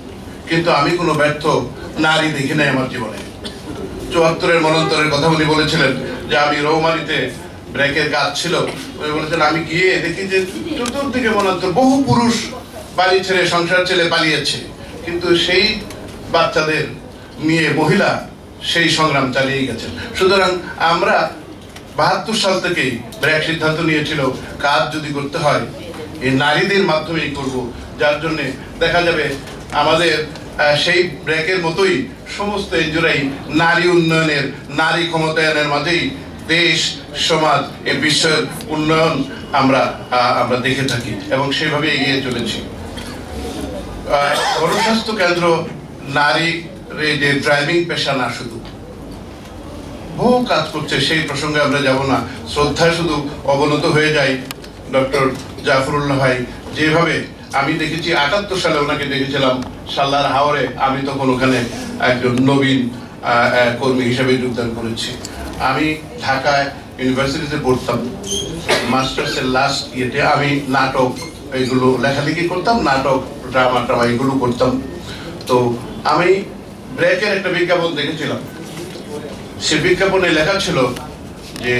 কিন্তু আমি কোনো ব্যর্থ নারী দেখি নাই আমার জীবনে। চুয়াত্তরের মনন্তরের কথা উনি বলেছিলেন যে আমি রৌমারিতে ব্রেকের কাজ ছিল, উনি বলেছেন আমি গিয়ে দেখি যে চতুর্দিকে মনন্তর বহু পুরুষ বাড়ি ছেড়ে সংসার ছেড়ে পালিয়েছে, কিন্তু সেই বাচ্চাদের নিয়ে মহিলা সেই সংগ্রাম চালিয়ে গেছেন। সুতরাং আমরা বাহাত্তর সাল থেকেই ব্র্যাক সিদ্ধান্ত নিয়েছিল কাজ যদি করতে হয় এই নারীদের মাধ্যমেই করব, যার জন্য দেখা যাবে আমাদের সেই ব্র্যাকের মতোই সমস্ত এনজিওরাই নারী উন্নয়নের, নারী ক্ষমতায়নের মাঝেই দেশ সমাজ এই বিশ্বের উন্নয়ন আমরা আমরা দেখে থাকি এবং সেভাবে এগিয়ে চলেছি। গণস্বাস্থ্য কেন্দ্র নারী যে ড্রাইভিং পেশা না, শুধু বহু কাজ করছে, সেই প্রসঙ্গে আমরা যাব না। শ্রদ্ধায় শুধু অবনত হয়ে যায় ডক্টর জাফরুল্লাহ ভাই, যেভাবে আমি দেখেছি আটাত্তর সালে ওনাকে দেখেছিলাম সাল্লার হাওরে, আমি তখন ওখানে একজন নবীন কর্মী হিসেবে যোগদান করেছি। আমি ঢাকায় ইউনিভার্সিটিতে পড়তাম, মাস্টার্সের লাস্ট ইয়েতে আমি নাটক এগুলো লেখালেখি করতাম, নাটক ড্রামা ট্রামা এগুলো করতাম। তো আমি ব্র্যাকের একটা বিজ্ঞাপন দেখেছিলাম, সে বিজ্ঞাপনে লেখা ছিল যে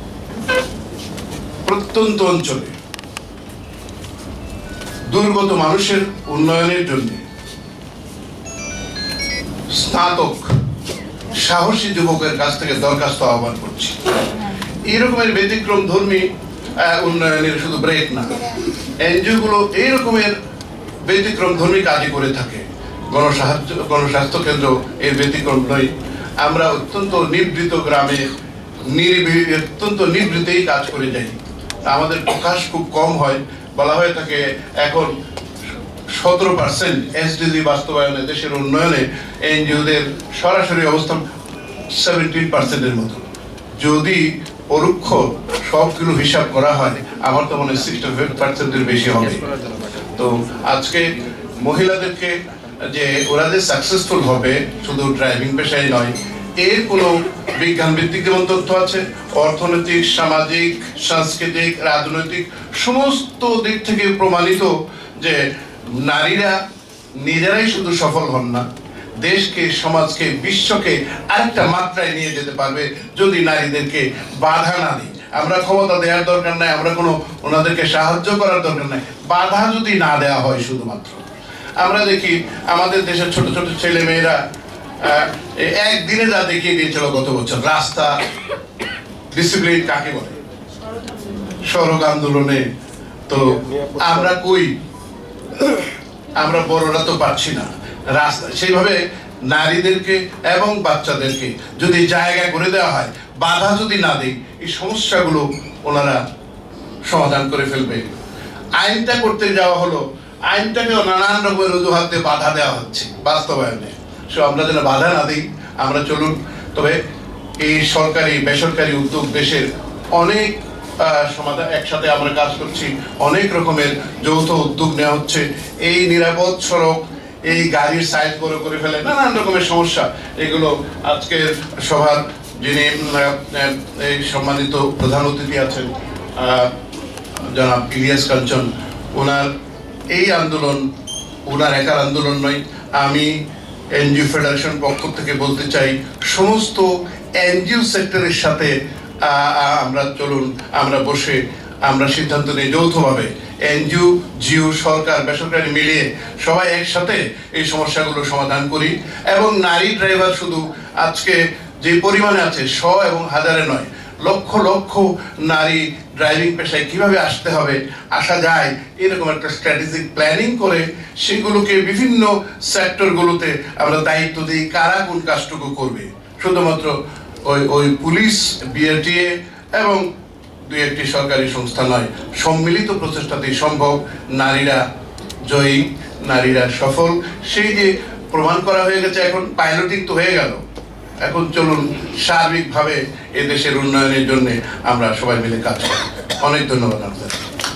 প্রত্যন্ত অঞ্চলে দুর্গত মানুষের উন্নয়নের জন্য স্নাতক সাহসী যুবকের কাছ থেকে দরখাস্ত আহ্বান করছি। এইরকমের ব্যতিক্রম ধর্মী উন্নয়নের শুধু ব্রেক না, এনজিও গুলো এইরকমের ব্যতিক্রম ধর্মী কাজই করে থাকে। গণসাহায্য গণস্বাস্থ্য কেন্দ্র এর ব্যতিক্রম নয়। আমরা অত্যন্ত নিভৃত গ্রামে নিরিবিলি অত্যন্ত নিভৃতেই কাজ করে যাই, আমাদের প্রকাশ খুব কম হয়। বলা হয়ে থাকে এখন সতেরো পার্সেন্ট এসডিজি বাস্তবায়নে দেশের উন্নয়নে এনজিওদের সরাসরি অবস্থান সেভেন্টিন পার্সেন্টের মতো। যদি পরোক্ষ সবগুলো হিসাব করা হয় আমার তো মনে হয় সিক্সটি ফাইভ পার্সেন্টের বেশি হবে। তো আজকে মহিলাদেরকে যে ওরা যে সাকসেসফুল হবে শুধু ড্রাইভিং পেশায় নয়, এর কোনো বিজ্ঞান ভিত্তিক যেমন তথ্য আছে, অর্থনৈতিক, সামাজিক, সাংস্কৃতিক, রাজনৈতিক সমস্ত দিক থেকে প্রমাণিত যে নারীরা নিজেরাই শুধু সফল হন না, দেশকে, সমাজকে, বিশ্বকে আরেকটা মাত্রায় নিয়ে যেতে পারবে যদি নারীদেরকে বাধা না দিই। আমরা ক্ষমতা দেওয়ার দরকার নাই, আমরা কোনো ওনাদেরকে সাহায্য করার দরকার নাই, বাধা যদি না দেওয়া হয় শুধুমাত্র। আমরা দেখি আমাদের দেশের ছোট ছোট ছেলে মেয়েরা একদিনে যা দেখিয়ে দিয়েছিল গত বছর, রাস্তা ডিসিপ্লিন কাকে বলে, সড়ক আন্দোলনে। তো আমরা কই, আমরা বড়রা তো পাচ্ছি না রাস্তা। সেইভাবে নারীদেরকে এবং বাচ্চাদেরকে যদি জায়গা করে দেওয়া হয়, বাধা যদি না দেয়, এই সমস্যাগুলো ওনারা সমাধান করে ফেলবে। আইনটা করতে যাওয়া হলো, আইনটাকে নানান রকমের অজুহাতে বাধা দেওয়া হচ্ছে বাস্তবায়নে। সো আমরা যেন বাধা না দিই, আমরা চলুন। তবে এই সরকারি বেসরকারি উদ্যোগ, দেশের অনেক সমাধান একসাথে আমরা কাজ করছি, অনেক রকমের যৌথ উদ্যোগ নেওয়া হচ্ছে। এই নিরাপদ সড়ক, এই গাড়ির সাইজ বড় করে ফেলে, নানান রকমের সমস্যা, এগুলো আজকের সভার যিনি এই সম্মানিত প্রধান অতিথি আছেন জনাব ইলিয়াস কাঞ্চন, ওনার এই আন্দোলন ওনার একার আন্দোলন নয়। আমি এনজিও ফেডারেশন পক্ষ থেকে বলতে চাই, সমস্ত এনজিও সেক্টরের সাথে আমরা চলুন, আমরা বসে আমরা সিদ্ধান্ত নিই যৌথভাবে, এনজিও, জিও, সরকার, বেসরকারি মিলিয়ে সবাই একসাথে এই সমস্যাগুলো সমাধান করি। এবং নারী ড্রাইভার শুধু আজকে যে পরিমাণে আছে, শ এবং হাজারে নয়, লক্ষ লক্ষ নারী ড্রাইভিং পেশায় কিভাবে আসতে হবে, আসা যায়, এরকম একটা স্ট্র্যাটেজিক প্ল্যানিং করে সেগুলোকে বিভিন্ন সেক্টরগুলোতে আমরা দায়িত্ব দিই, কারা কোন কাজটুকু করবে। শুধুমাত্র ওই ওই পুলিশ, বিআরটিএ এবং দুই একটি সরকারি সংস্থা নয়, সম্মিলিত প্রচেষ্টাতেই সম্ভব। নারীরা জয়ী, নারীরা সফল, সেই যে প্রমাণ করা হয়ে গেছে। এখন পাইলটিং তো হয়ে গেল, এখন চলুন সার্বিকভাবে এ দেশের উন্নয়নের জন্য আমরা সবাই মিলে কাজ করি। অনেক ধন্যবাদ আপনাদের।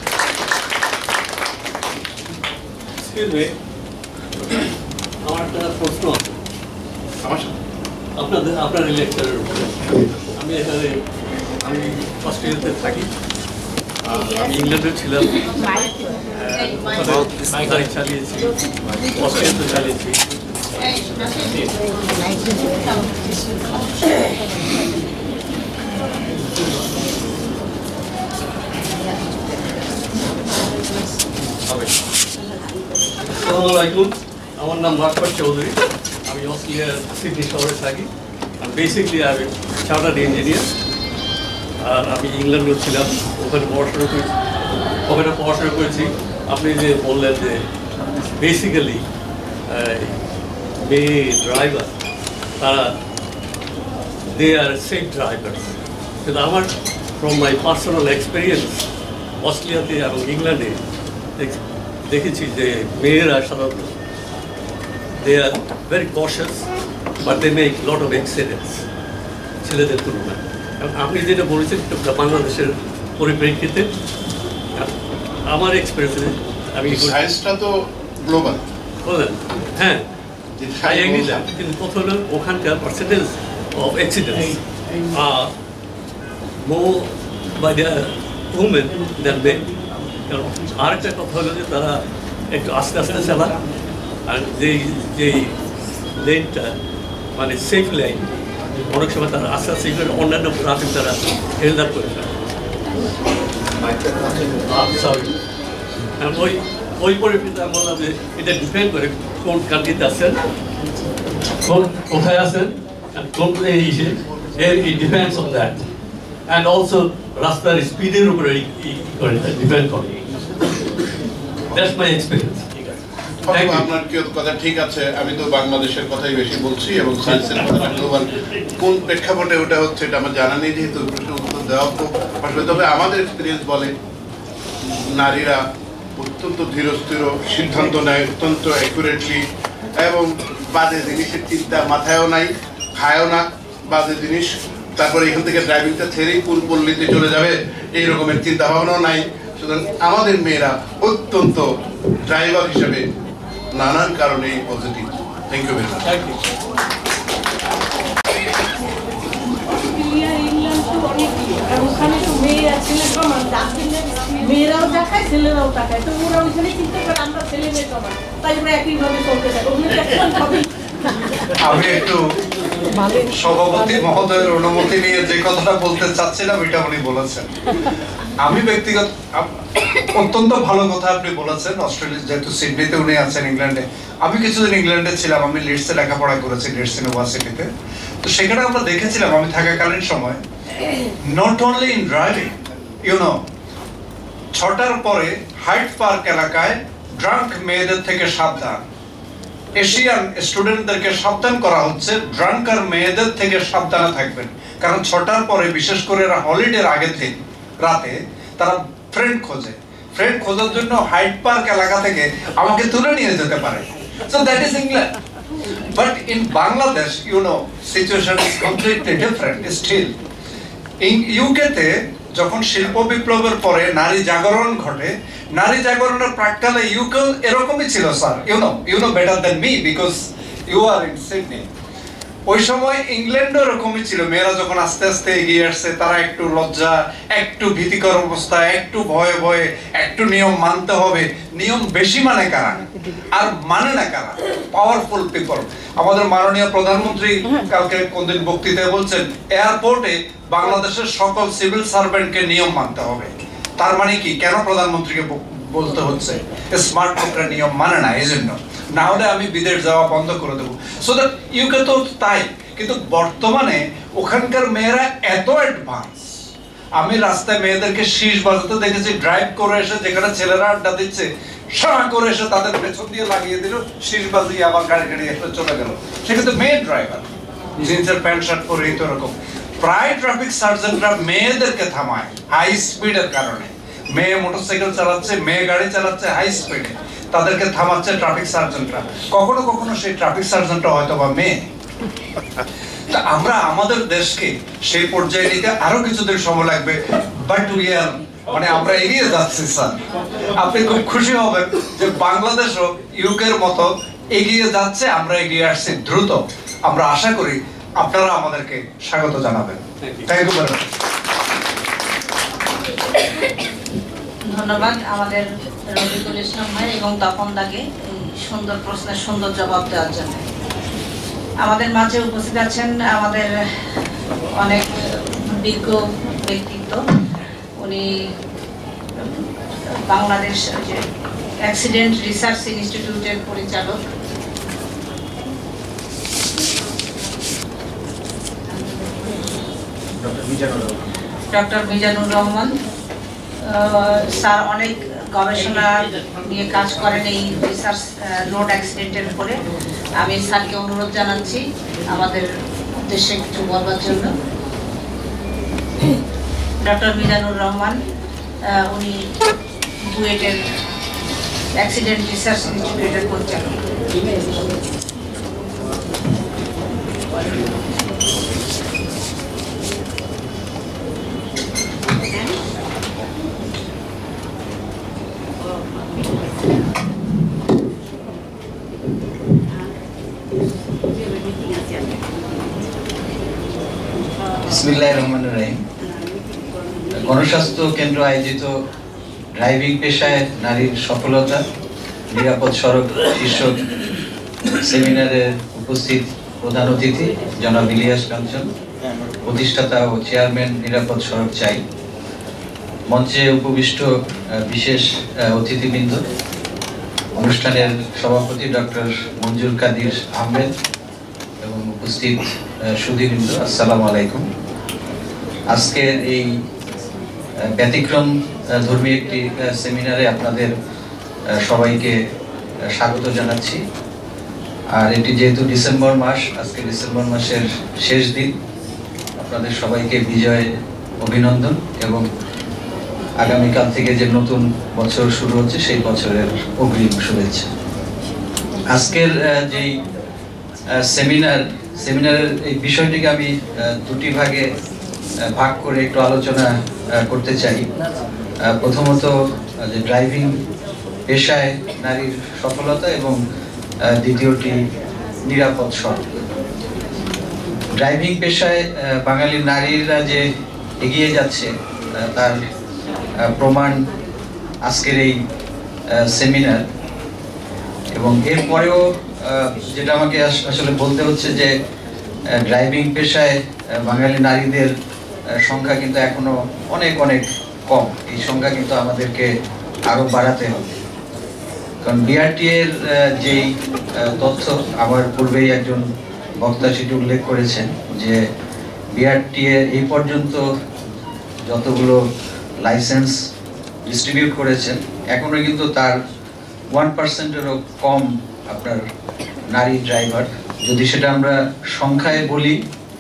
আমার একটা প্রশ্ন আছে আপনাদের আপনার লেকচারের উপরে। আমি এখানে আমি অস্ট্রেলিয়াতে থাকি, আমি ইংল্যান্ডে ছিলাম, গাড়ি চালিয়েছি, অস্ট্রেলিয়াতে চালিয়েছি। আসসালামু আলাইকুম, আমার নাম ভাস্কর চৌধুরী, আমি অস্ট্রেলিয়ার সিডনি শহরে থাকি। বেসিকলি আমি চার্টার্ড ইঞ্জিনিয়ার। আর আমি ইংল্যান্ডেও ছিলাম, ওখানে পড়াশোনা করেছি ওখানে পড়াশোনা করেছি আপনি যে বললেন যে বেসিক্যালি মেয়ে ড্রাইভার তারা দে আর সেফ ড্রাইভার, কিন্তু আমার ফ্রম মাই পার্সোনাল এক্সপিরিয়েন্স অস্ট্রেলিয়াতে এবং ইংল্যান্ডে দেখেছি যে মেয়েরা সাধারণত they are very cautious, but they make lot of accidents ছেলেদের তুলনায়। আপনি যেটা বলেছেন বাংলাদেশের পরিপ্রেক্ষিতে, আমার এক্সপিরিয়েন্সে আমি সায়েন্সটা তো গ্লোবাল বললেন, হ্যাঁ কিন্তু কথা হলো ওখানকার percentage of accidents are more by the women than men. কারণ আরেকটা কথা হলো যে তারা একটু আস্তে আস্তে চালায়, আর যেই যেই লেনটা মানে সেফ লাইন অনেক সময় তারা আস্তে আস্তে অন্যান্য ট্রাফিক তারা হেল্ড আপ করে ফেলে। সরি, ওই ওই পরিপ্রেক্ষিতে আমি বললাম যে এটা ডিপেন্ড করে কোন কান্ট্রিতে আছেন, কোন কোথায় আছেন, কোন ইসে এর it depends on that, and also রাস্তার স্পিডের উপরে করে ডিপেন্ড করে। That's my experience. আপনার কি কথা ঠিক আছে, আমি তো বাংলাদেশের কথাই বেশি বলছি এবং সায়েন্সের কথা গ্লোবাল কোন প্রেক্ষাপটে ওটা হচ্ছে এটা আমার জানা নেই, যেহেতু প্রশ্নের উত্তর দেওয়া খুব আসবে। তবে আমাদের এক্সপিরিয়েন্স বলে নারীরা অত্যন্ত ধীরস্থির সিদ্ধান্ত নেয়, অত্যন্ত অ্যাকুরেটলি, এবং বাজে জিনিসের চিন্তা মাথায়ও নাই, খায়ও না বাজে জিনিস, তারপরে এখান থেকে ড্রাইভিংটা ছেড়েই পুর পল্লীতে চলে যাবে এই রকমের চিন্তা ভাবনাও নাই। সুতরাং আমাদের মেয়েরা অত্যন্ত ড্রাইভার হিসেবে নানান কারণে positive. Thank you very much. Thank you. মেয়েরাও দেখায় ছেলেরাও দেখায়, তো ওরা ওইখানে চিন্তা করে আমরা ছেলে মেয়ে সমান, তাই ওরা একইভাবে চলতে থাকে। আমি একটু সভাপতি মহোদয়ের অনুমতি নিয়ে যে কথাটা বলতে চাচ্ছিলাম এটা উনি বলেছেন। আমি ব্যক্তিগত অত্যন্ত ভালো কথা আপনি বলেছেন। অস্ট্রেলিয়া যেহেতু সিডনিতে উনি আছেন, ইংল্যান্ডে আমি কিছুদিন ইংল্যান্ডে ছিলাম, আমি লিডসে লেখাপড়া করেছি, লিডস ইউনিভার্সিটিতে। তো সেখানে আমরা দেখেছিলাম আমি থাকাকালীন সময় not only in driving, you know, ছটার পরে হাইড পার্ক এলাকায় ড্রাঙ্ক মেয়েদের থেকে সাবধান, এশিয়ান স্টুডেন্টদেরকে সাবধান করা হচ্ছে ড্রাঙ্ক আর মেয়েদের থেকে সাবধানে থাকবেন, কারণ ছটার পরে বিশেষ করে এরা হলিডের আগের দিন রাতে তারা ফ্রেন্ড খোঁজে, ফ্রেন্ড খোঁজার জন্য হাইড পার্ক এলাকা থেকে আমাকে তুলে নিয়ে যেতে পারে। So that is England, but in Bangladesh you know situation is completely different still. In ইউকেতে যখন শিল্প বিপ্লবের পরে নারী জাগরণ ঘটে, নারী জাগরণের প্রাক্কালে ইউকে এরকমই ছিল sir, you know you know better than me because you are in Sydney. ওই সময় ইংল্যান্ডও এরকমই ছিল, মেয়েরা যখন আস্তে আস্তে এগিয়ে আসছে তারা একটু লজ্জা, একটু ভীতিকর অবস্থা, একটু ভয়ে ভয়ে, একটু নিয়ম মানতে হবে। নিয়ম বেশি মানে কারা আর মানে না কারা? Powerful people. আমাদের মাননীয় প্রধানমন্ত্রী কালকে কোনদিন বক্তৃতায় বলছেন এয়ারপোর্টে বাংলাদেশের সকল সিভিল সার্ভেন্টকে নিয়ম মানতে হবে। তার মানে কি, কেন প্রধানমন্ত্রীকে বলতে হচ্ছে? স্মার্ট লোকরা নিয়ম মানে না, এই জন্য, না হলে আমি বিদেশ যাওয়া বন্ধ করে দেবো। সো দ্যাট ইউকে তো তাই, কিন্তু বর্তমানে ওখানকার মেয়েরা এত অ্যাডভান্স। আমি রাস্তায় মেয়েদেরকে শীষ বাজাতে দেখেছি, ড্রাইভ করে এসে যেখানে ছেলেরা আড্ডা দিচ্ছে সারা করে এসে তাদের পেছন দিয়ে লাগিয়ে দিল, শীষ বাজিয়ে আবার গাড়ি গাড়ি এসে চলে গেল। সে কিন্তু মেয়ে ড্রাইভার, জিন্সের প্যান্ট শার্ট পরে, এই তো এরকম। প্রায় ট্রাফিক সার্জেন্টরা মেয়েদেরকে থামায় হাই স্পিডের কারণে। মেয়ে মোটরসাইকেল চালাচ্ছে, মেয়ে গাড়ি চালাচ্ছে হাই স্পিডে, তাদেরকে থামাচ্ছে ট্রাফিক সার্জেন্টরা। কখনো কখনো সেই ট্রাফিক সার্জেন্টরা হয়তো বা মেয়ে। তা আমরা আমাদের দেশকে সেই পর্যায়ে নিতে আরো কিছুদিন সময় লাগবে, বাট উই আর মানে আমরা এগিয়ে যাচ্ছি স্যার। আপনি খুব খুশি হবেন যে বাংলাদেশও ইউকের মতো এগিয়ে যাচ্ছে, আমরা এগিয়ে আসছি দ্রুত। আমরা আশা করি আপনারা আমাদেরকে স্বাগত জানাবেন। Thank you very much. ধন্যবাদ আমাদের রফিকুল ইসলাম ভাই এবং তপন দাকে এই সুন্দর প্রশ্নের সুন্দর জবাব দেওয়ার জন্য। আমাদের মাঝে উপস্থিত আছেন আমাদের অনেক বিজ্ঞ ব্যক্তিত্ব। উনি বাংলাদেশ যে অ্যাক্সিডেন্ট রিসার্চ ইনস্টিটিউটের পরিচালক, ডক্টর মিজানুর রহমান স্যার অনেক গবেষণা নিয়ে কাজ করেন এই রিসার্চ রোড অ্যাক্সিডেন্টের উপরে। আমি স্যারকে অনুরোধ জানাচ্ছি আমাদের উদ্দেশ্যে কিছু বলবার জন্য। ডক্টর মিজানুর রহমান উনি বুয়েটের অ্যাক্সিডেন্ট রিসার্চ ইনস্টিটিউটের পরিচালক। বিসমিল্লাহির রহমানির রহিম। গণস্বাস্থ্য কেন্দ্র আয়োজিত ড্রাইভিং পেশায় নারীর সফলতা নিরাপদ সড়ক শীর্ষক সেমিনারে উপস্থিত প্রধান অতিথি জনাব ইলিয়াস কাঞ্চন, প্রতিষ্ঠাতা ও চেয়ারম্যান নিরাপদ সড়ক চাই, মঞ্চে উপবিষ্ট বিশেষ অতিথিবৃন্দ, অনুষ্ঠানের সভাপতি ডক্টর মঞ্জুর কাদির আহমেদ এবং উপস্থিত সুধীবৃন্দ, আসসালামু আলাইকুম। আজকের এই ব্যতিক্রম ধর্মী একটি সেমিনারে আপনাদের সবাইকে স্বাগত জানাচ্ছি। আর এটি যেহেতু ডিসেম্বর মাস, আজকে ডিসেম্বর মাসের শেষ দিন, আপনাদের সবাইকে বিজয় অভিনন্দন এবং আগামীকাল থেকে যে নতুন বছর শুরু হচ্ছে সেই বছরের অগ্রিম শুভেচ্ছা। আজকের যেই সেমিনার সেমিনারের এই বিষয়টিকে আমি দুটি ভাগে ভাগ করে একটু আলোচনা করতে চাই। প্রথমত যে ড্রাইভিং পেশায় নারীর সফলতা এবং দ্বিতীয়টি নিরাপদ সড়ক। ড্রাইভিং পেশায় বাঙালি নারীরা যে এগিয়ে যাচ্ছে তার প্রমাণ আজকের এই সেমিনার। এবং এরপরেও যেটা আমাকে আসলে বলতে হচ্ছে যে ড্রাইভিং পেশায় বাঙালি নারীদের সংখ্যা কিন্তু এখনো অনেক অনেক কম। এই সংখ্যা কিন্তু আমাদেরকে আরো বাড়াতে হবে, কারণ বিআরটি এর যেই তথ্য আমার পূর্বেই একজন বক্তা সেটি উল্লেখ করেছেন যে বিআরটি এর এই পর্যন্ত যতগুলো লাইসেন্স ডিস্ট্রিবিউট করেছেন এখনো কিন্তু তার ওয়ান পার্সেন্টেরও কম আপনার নারী ড্রাইভার। যদি সেটা আমরা সংখ্যায় বলি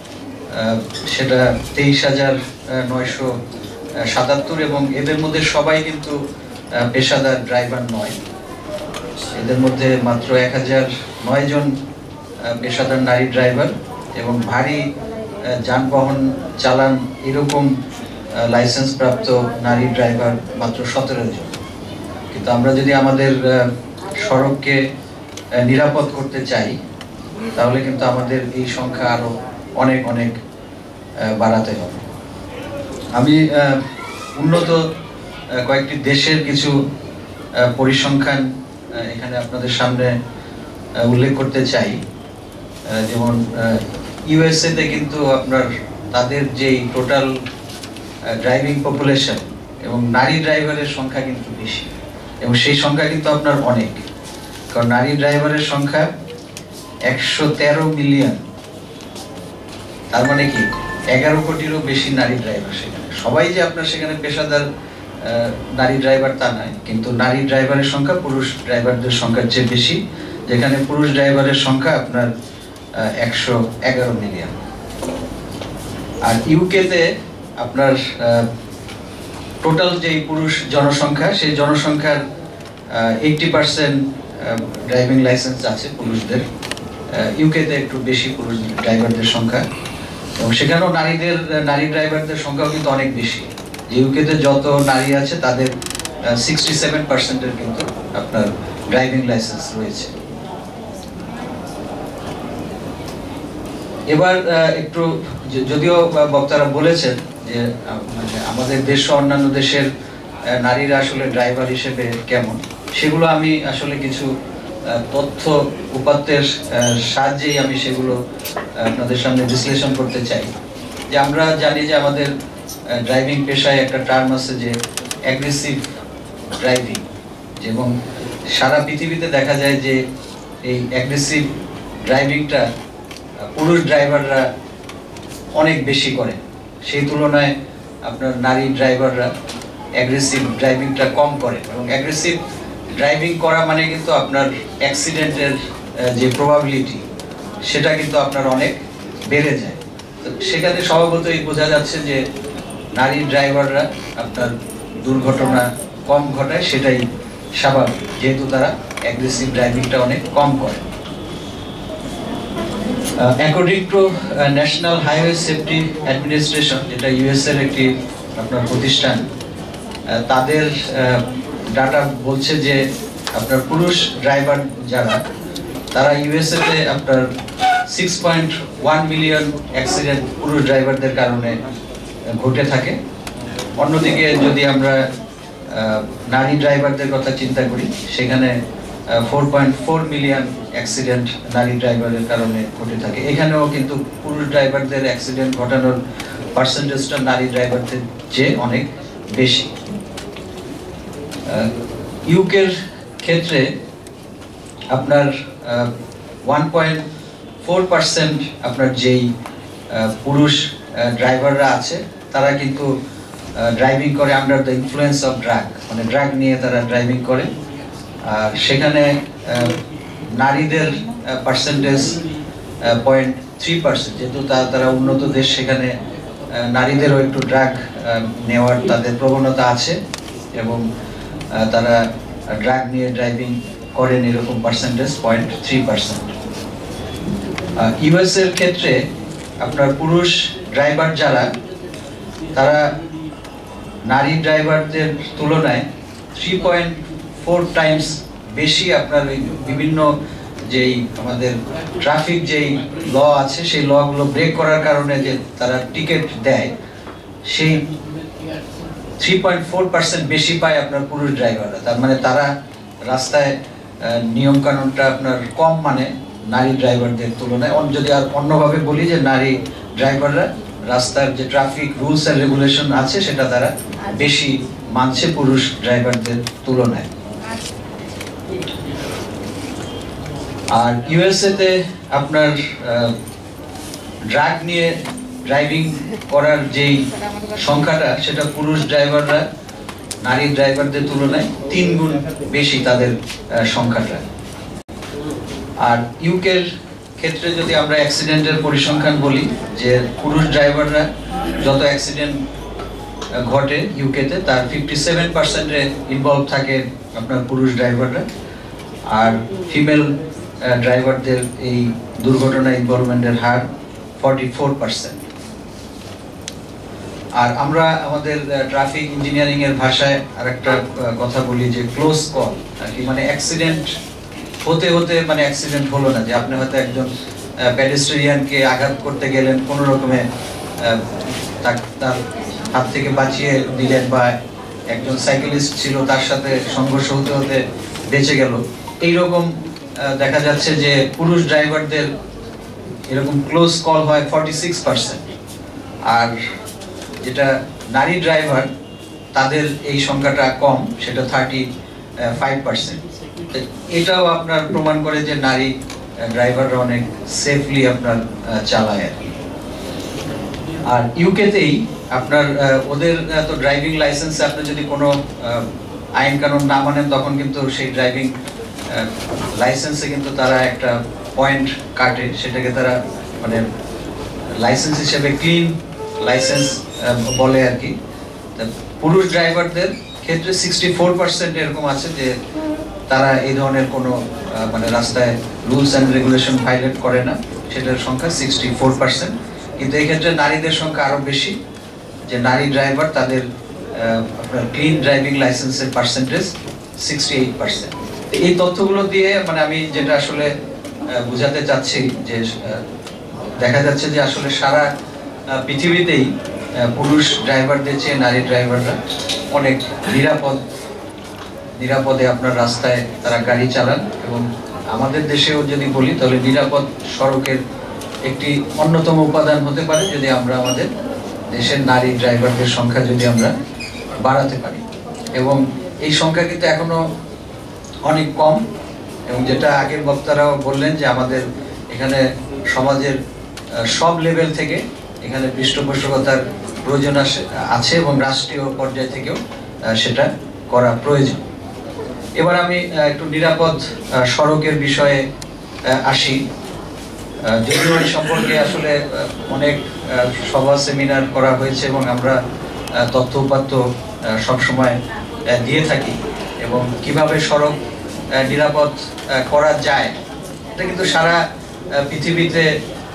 সেটা তেইশ হাজার নয়শো সাতাত্তর এবং এদের মধ্যে সবাই কিন্তু পেশাদার ড্রাইভার নয়। এদের মধ্যে মাত্র এক হাজার নয় জন পেশাদার নারী ড্রাইভার এবং ভারী যানবাহন চালান এরকম লাইসেন্স প্রাপ্ত নারী ড্রাইভার মাত্র সতেরো জন। কিন্তু আমরা যদি আমাদের সড়ককে নিরাপদ করতে চাই তাহলে কিন্তু আমাদের এই সংখ্যা আরো অনেক অনেক বাড়াতে হবে। আমি উন্নত কয়েকটি দেশের কিছু পরিসংখ্যান এখানে আপনাদের সামনে উল্লেখ করতে চাই। যেমন ইউএসএ তে কিন্তু আপনার তাদের যেই টোটাল ড্রাইভিং পপুলেশন এবং নারী ড্রাইভারের সংখ্যা কিন্তু বেশি এবং সেই সংখ্যা কিন্তু আপনার অনেক, কারণ নারী ড্রাইভারের সংখ্যা একশো তেরো মিলিয়ন। তার মানে কি এগারো কোটিরও বেশি নারী ড্রাইভার সেখানে। সবাই যে আপনার সেখানে পেশাদার নারী ড্রাইভার তা নয়, কিন্তু নারী ড্রাইভারের সংখ্যা পুরুষ ড্রাইভারদের সংখ্যার চেয়ে বেশি, যেখানে পুরুষ ড্রাইভারের সংখ্যা আপনার একশো এগারো মিলিয়ন। আর ইউকেতে আপনার টোটাল যেই পুরুষ জনসংখ্যা সেই জনসংখ্যার এইটটি পার্সেন্ট ড্রাইভিং লাইসেন্স আছে পুরুষদের। ইউকেতে একটু বেশি পুরুষ ড্রাইভারদের সংখ্যা এবং সেখানেও নারীদের নারী ড্রাইভারদের সংখ্যাও কিন্তু অনেক বেশি। ইউকেতে যত নারী আছে তাদের সিক্সটি সেভেন পার্সেন্টের কিন্তু আপনার ড্রাইভিং লাইসেন্স রয়েছে। এবার একটু যদিও বক্তারা বলেছেন যে আমাদের দেশ অন্যান্য দেশের নারীরা আসলে ড্রাইভার হিসেবে কেমন, সেগুলো আমি আসলে কিছু তথ্য উপাত্তের সাহায্যেই আমি সেগুলো আপনাদের সামনে বিশ্লেষণ করতে চাই। যে আমরা জানি যে আমাদের ড্রাইভিং পেশায় একটা টার্ম আছে যে অ্যাগ্রেসিভ ড্রাইভিং, এবং সারা পৃথিবীতে দেখা যায় যে এই অ্যাগ্রেসিভ ড্রাইভিংটা পুরুষ ড্রাইভাররা অনেক বেশি করে, সেই তুলনায় আপনার নারী ড্রাইভাররা অ্যাগ্রেসিভ ড্রাইভিংটা কম করে। এবং অ্যাগ্রেসিভ ড্রাইভিং করা মানে কিন্তু আপনার অ্যাক্সিডেন্টের যে প্রবাবিলিটি সেটা কিন্তু আপনার অনেক বেড়ে যায়। তো সেখানে স্বভাবতই বোঝা যাচ্ছে যে নারী ড্রাইভাররা আপনার দুর্ঘটনা কম ঘটায়, সেটাই স্বাভাবিক, যেহেতু তারা অ্যাগ্রেসিভ ড্রাইভিংটা অনেক কম করে। According to national highway safety administration, যেটা ইউএস এর একটি আপনার প্রতিষ্ঠান, তাদের ডাটা বলছে যে আপনার পুরুষ ড্রাইভার যারা, তারা ইউএসএ তে আপনার six point one million accident পুরুষ ড্রাইভারদের কারণে ঘটে থাকে। অন্যদিকে যদি আমরা নারী ড্রাইভারদের কথা চিন্তা করি, সেখানে four point four million accident নারী ড্রাইভারের কারণে ঘটে থাকে। এখানেও কিন্তু পুরুষ ড্রাইভারদের অ্যাক্সিডেন্ট ঘটানোর পার্সেন্টেজটা নারী ড্রাইভারদের চেয়ে অনেক বেশি। ইউকের ক্ষেত্রে আপনার ওয়ান পয়েন্ট ফোর পার্সেন্ট আপনার যেই পুরুষ ড্রাইভাররা আছে, তারা কিন্তু ড্রাইভিং করে under the influence of drug, মানে ড্রাগ নিয়ে তারা ড্রাইভিং করে। আর সেখানে নারীদের পার্সেন্টেজ পয়েন্ট থ্রি পার্সেন্ট, যেহেতু তারা উন্নত দেশ, সেখানে নারীদেরও একটু ড্রাগ নেওয়ার তাদের প্রবণতা আছে, এবং তারা ড্রাগ নিয়ে ড্রাইভিং করেন এরকম percentage point three percent. US এর ক্ষেত্রে আপনার পুরুষ ড্রাইভার যারা, তারা নারী ড্রাইভারদের তুলনায় থ্রি পয়েন্ট ফোর টাইমস বেশি আপনার বিভিন্ন যেই আমাদের ট্রাফিক যেই ল আছে, সেই লগুলো ব্রেক করার কারণে যে তারা টিকিট দেয়, সেই থ্রি পয়েন্ট ফোর পার্সেন্ট বেশি পায় আপনার পুরুষ ড্রাইভাররা। তার মানে তারা রাস্তায় নিয়ম কানুনটা আপনার কম মানে নারী ড্রাইভারদের তুলনায়। যদি আর অন্যভাবে বলি যে নারী ড্রাইভাররা রাস্তার যে ট্রাফিক রুলস এন্ড রেগুলেশন আছে, সেটা তারা বেশি মানছে পুরুষ ড্রাইভারদের তুলনায়। আর ইউএসএ তে আপনার ড্রাগ নিয়ে ড্রাইভিং করার যেই সংখ্যাটা, সেটা পুরুষ ড্রাইভাররা নারী ড্রাইভারদের তুলনায় তিন গুণ বেশি তাদের সংখ্যাটা। আর ইউকের ক্ষেত্রে যদি আমরা অ্যাক্সিডেন্টের পরিসংখ্যান বলি, যে পুরুষ ড্রাইভাররা যত অ্যাক্সিডেন্ট ঘটে ইউকেতে, তার ফিফটি সেভেন পার্সেন্টে ইনভলভ থাকে আপনার পুরুষ ড্রাইভাররা, আর ফিমেল ড্রাইভারদের এই দুর্ঘটনা ইনভলভমেন্টের হার ফর্টি ফোর পার্সেন্ট। আর আমরা আমাদের ট্রাফিক ইঞ্জিনিয়ারিং এর ভাষায় আরেকটা কথা বলি যে ক্লোজ কল আর কি, মানে অ্যাক্সিডেন্ট হতে হতে মানে অ্যাক্সিডেন্ট হলো না, যে আপনি হয়তো একজন পেডেস্ট্রিয়ানকে আঘাত করতে গেলেন, কোনো রকমে তার হাত থেকে বাঁচিয়ে দিলেন, বা একজন সাইকেলিস্ট ছিল তার সাথে সংঘর্ষ হতে হতে বেঁচে গেল। এইরকম দেখা যাচ্ছে যে পুরুষ ড্রাইভারদের এরকম ক্লোজ কল হয় ফর্টি সিক্স পার্সেন্ট, আর যেটা নারী ড্রাইভার তাদের এই সংখ্যাটা কম, সেটা থার্টি ফাইভ পার্সেন্ট। এটাও আপনার প্রমাণ করে যে নারী ড্রাইভাররা অনেক সেফলি আপনার চালায় আর কি। আর ইউকেতেই আপনার ওদের তো ড্রাইভিং লাইসেন্সে আপনি যদি কোনো আইন কানুন না মানেন, তখন কিন্তু সেই ড্রাইভিং লাইসেন্সে কিন্তু তারা একটা পয়েন্ট কাটে, সেটাকে তারা মানে লাইসেন্স হিসেবে ক্লিন লাইসেন্স বলে আর কি। পুরুষ ড্রাইভারদের ক্ষেত্রে সিক্সটি ফোর পার্সেন্ট এরকম আছে যে তারা এই ধরনের কোনো মানে রাস্তায় রুলস অ্যান্ড রেগুলেশন ভায়োলেট করে না, সেটার সংখ্যা সিক্সটি ফোর পার্সেন্ট। কিন্তু এই ক্ষেত্রে নারীদের সংখ্যা আরও বেশি, যে নারী ড্রাইভার তাদের আপনার ক্লিন ড্রাইভিং লাইসেন্সের পার্সেন্টেজ সিক্সটি এইট পার্সেন্ট। এই তথ্যগুলো দিয়ে মানে আমি যেটা আসলে বোঝাতে চাচ্ছি যে দেখা যাচ্ছে যে আসলে সারা পৃথিবীতেই পুরুষ ড্রাইভারদের চেয়ে নারী ড্রাইভাররা অনেক নিরাপদ নিরাপদে আপনার রাস্তায় তারা গাড়ি চালান। এবং আমাদের দেশেও যদি বলি তাহলে নিরাপদ সড়কের একটি অন্যতম উপাদান হতে পারে যদি আমরা আমাদের দেশের নারী ড্রাইভারদের সংখ্যা যদি আমরা বাড়াতে পারি। এবং এই সংখ্যা কিন্তু এখনো অনেক কম, এবং যেটা আগের বক্তারাও বললেন যে আমাদের এখানে সমাজের সব লেভেল থেকে এখানে পৃষ্ঠপোষকতার প্রয়োজন আছে এবং রাষ্ট্রীয় পর্যায় থেকেও সেটা করা প্রয়োজন। এবার আমি একটু নিরাপদ সড়কের বিষয়ে আসি। যদিও এই সম্পর্কে আসলে অনেক সভা সেমিনার করা হয়েছে এবং আমরা তথ্য উপাত্ত সবসময় দিয়ে থাকি, এবং কিভাবে সড়ক নিরাপদ করা যায় এটা কিন্তু সারা পৃথিবীতে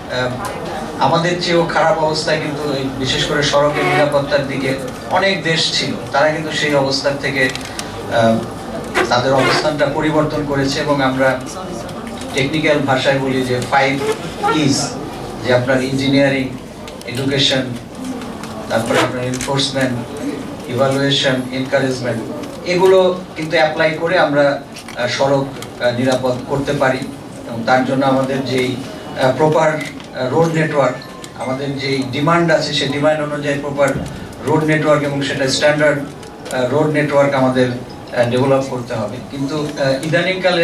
আমাদের চেয়েও খারাপ অবস্থায় কিন্তু বিশেষ করে সড়কের নিরাপত্তার দিকে অনেক দেশ ছিল, তারা কিন্তু সেই অবস্থার থেকে তাদের অবস্থানটা পরিবর্তন করেছে। এবং আমরা টেকনিক্যাল ভাষায় বলি যে ফাইভ ইজ, যে আপনার ইঞ্জিনিয়ারিং, এডুকেশন, তারপরে আপনার এনফোর্সমেন্ট, ইভালুয়েশন, এনকারেজমেন্ট, এগুলো কিন্তু অ্যাপ্লাই করে আমরা সড়ক নিরাপদ করতে পারি। এবং তার জন্য আমাদের যেই প্রপার রোড নেটওয়ার্ক, আমাদের যেই ডিমান্ড আছে সেই ডিমান্ড অনুযায়ী প্রপার রোড নেটওয়ার্ক এবং সেটা স্ট্যান্ডার্ড রোড নেটওয়ার্ক আমাদের ডেভেলপ করতে হবে। কিন্তু ইদানিংকালে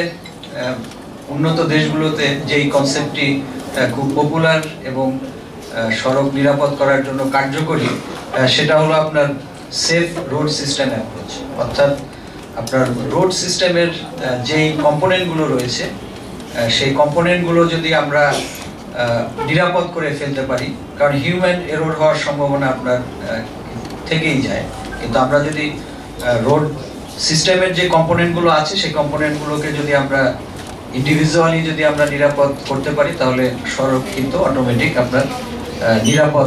উন্নত দেশগুলোতে যেই কনসেপ্টটি খুব পপুলার এবং সড়ক নিরাপদ করার জন্য কার্যকরী, সেটা হলো আপনার সেফ রোড সিস্টেম অ্যাপ্রোচ। অর্থাৎ আপনার রোড সিস্টেমের যেই কম্পোনেন্টগুলো রয়েছে সেই কম্পোনেন্টগুলো যদি আমরা নিরাপদ করে ফেলতে পারি, কারণ হিউম্যান এরর হওয়ার সম্ভাবনা আপনার থেকেই যায়, কিন্তু আমরা যদি রোড সিস্টেমের যে কম্পোনেন্টগুলো আছে সেই কম্পোনেন্টগুলোকে যদি আমরা ইন্ডিভিজুয়ালি যদি আমরা নিরাপদ করতে পারি তাহলে সড়ক কিন্তু অটোমেটিক আপনার নিরাপদ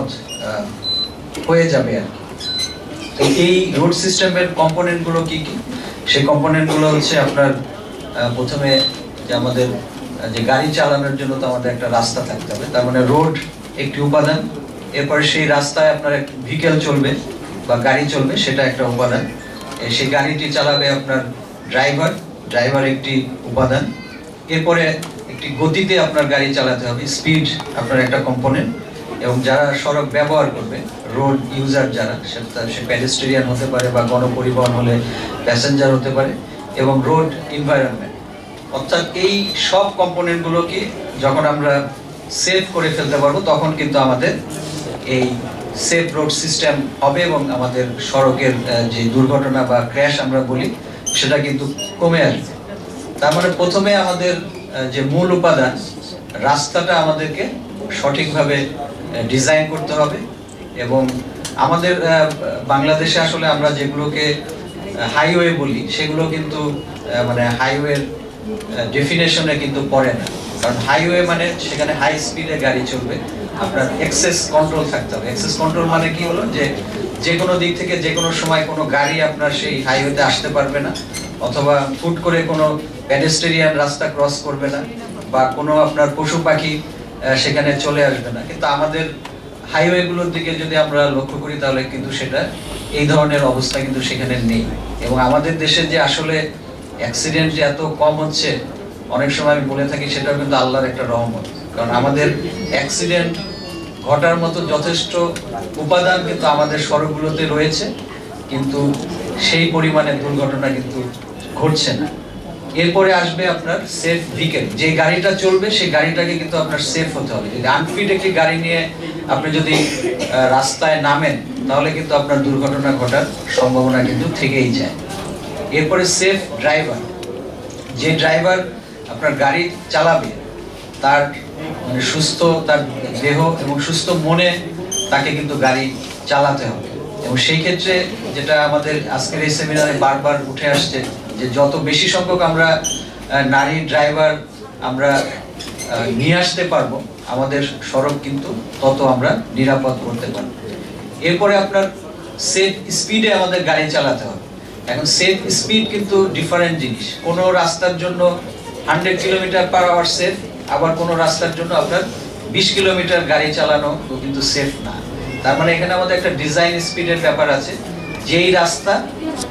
হয়ে যাবে আর কি। তো এই রোড সিস্টেমের কম্পোনেন্টগুলো কি কি? সেই কম্পোনেন্টগুলো হচ্ছে আপনার প্রথমে যে আমাদের যে গাড়ি চালানোর জন্য তো আমাদের একটা রাস্তা থাকতে হবে, তার মানে রোড একটি উপাদান। এরপরে সেই রাস্তায় আপনার একটা ভেহিকেল চলবে বা গাড়ি চলবে, সেটা একটা উপাদান। সেই গাড়িটি চালাবে আপনার ড্রাইভার, ড্রাইভার একটি উপাদান। এরপরে একটি গতিতে আপনার গাড়ি চালাতে হবে, স্পিড আপনার একটা কম্পোনেন্ট। এবং যারা সড়ক ব্যবহার করবে, রোড ইউজার যারা, সেটা সে প্যাডেস্ট্রিয়ান হতে পারে বা গণপরিবহন হলে প্যাসেঞ্জার হতে পারে, এবং রোড এনভায়রনমেন্ট। অর্থাৎ এই সব কম্পোনেন্টগুলোকে যখন আমরা সেভ করে ফেলতে পারবো তখন কিন্তু আমাদের এই সেফ রোড সিস্টেম হবে এবং আমাদের সড়কের যে দুর্ঘটনা বা ক্র্যাশ আমরা বলি সেটা কিন্তু কমে আসবে। তার মানে প্রথমে আমাদের যে মূল উপাদান রাস্তাটা আমাদেরকে সঠিকভাবে ডিজাইন করতে হবে। এবং আমাদের বাংলাদেশে আসলে আমরা যেগুলোকে হাইওয়ে বলি সেগুলো কিন্তু মানে হাইওয়ের ডেফিনেশনে কিন্তু পড়ে না, কারণ হাইওয়ে মানে সেখানে হাই স্পিডে গাড়ি চলবে, আপনার এক্সেস কন্ট্রোল থাকতে হবে। এক্সেস কন্ট্রোল মানে কি হলো, যে যে কোনো দিক থেকে যে কোনো সময় কোনো গাড়ি আপনার সেই হাইওয়েতে আসতে পারবে না, অথবা ফুট করে কোনো প্যাডেস্ট্রিয়ান রাস্তা ক্রস করবে না, বা কোনো আপনার পশু পাখি সেখানে চলে আসবে না। কিন্তু আমাদের হাইওয়েগুলোর দিকে যদি আমরা লক্ষ্য করি তাহলে কিন্তু সেটা এই ধরনের অবস্থা কিন্তু সেখানে নেই। এবং আমাদের দেশে যে আসলে অ্যাক্সিডেন্ট যে এত কম হচ্ছে, অনেক সময় আমি বলে থাকি সেটাও কিন্তু আল্লাহর একটা রহমত, কারণ আমাদের অ্যাক্সিডেন্ট ঘটার মতো যথেষ্ট উপাদান কিন্তু আমাদের সড়কগুলোতে রয়েছে, কিন্তু সেই পরিমাণে দুর্ঘটনা কিন্তু ঘটছে না। এরপরে আসবে আপনার সেফ ভেহিকেল, যে গাড়িটা চলবে সেই গাড়িটাকে কিন্তু আপনার সেফ হতে হবে। যদি আনফিট একটি গাড়ি নিয়ে আপনি যদি রাস্তায় নামেন তাহলে কিন্তু আপনার দুর্ঘটনা ঘটার সম্ভাবনা কিন্তু থেকেই যায়। এরপরে সেফ ড্রাইভার, যে ড্রাইভার আপনার গাড়ি চালাবে তার মানে সুস্থ তার দেহ এবং সুস্থ মনে তাকে কিন্তু গাড়ি চালাতে হবে। এবং সেই ক্ষেত্রে যেটা আমাদের আজকের এই সেমিনারে বারবার উঠে আসছে, যে যত বেশি সংখ্যক আমরা নারী ড্রাইভার আমরা নিয়ে আসতে পারবো আমাদের সড়ক কিন্তু তত আমরা নিরাপদ করতে পারবো। এরপরে আপনার সেফ স্পিডে আমাদের গাড়ি চালাতে হবে। এখন সেফ স্পিড কিন্তু ডিফারেন্ট জিনিস, কোনো রাস্তার জন্য hundred kilometre per hour safe, আবার কোনো রাস্তার জন্য আপনার বিশ কিলোমিটার গাড়ি চালানো কিন্তু সেফ না। তার মানে এখানে আমাদের একটা ডিজাইন স্পিডের ব্যাপার আছে, যেই রাস্তা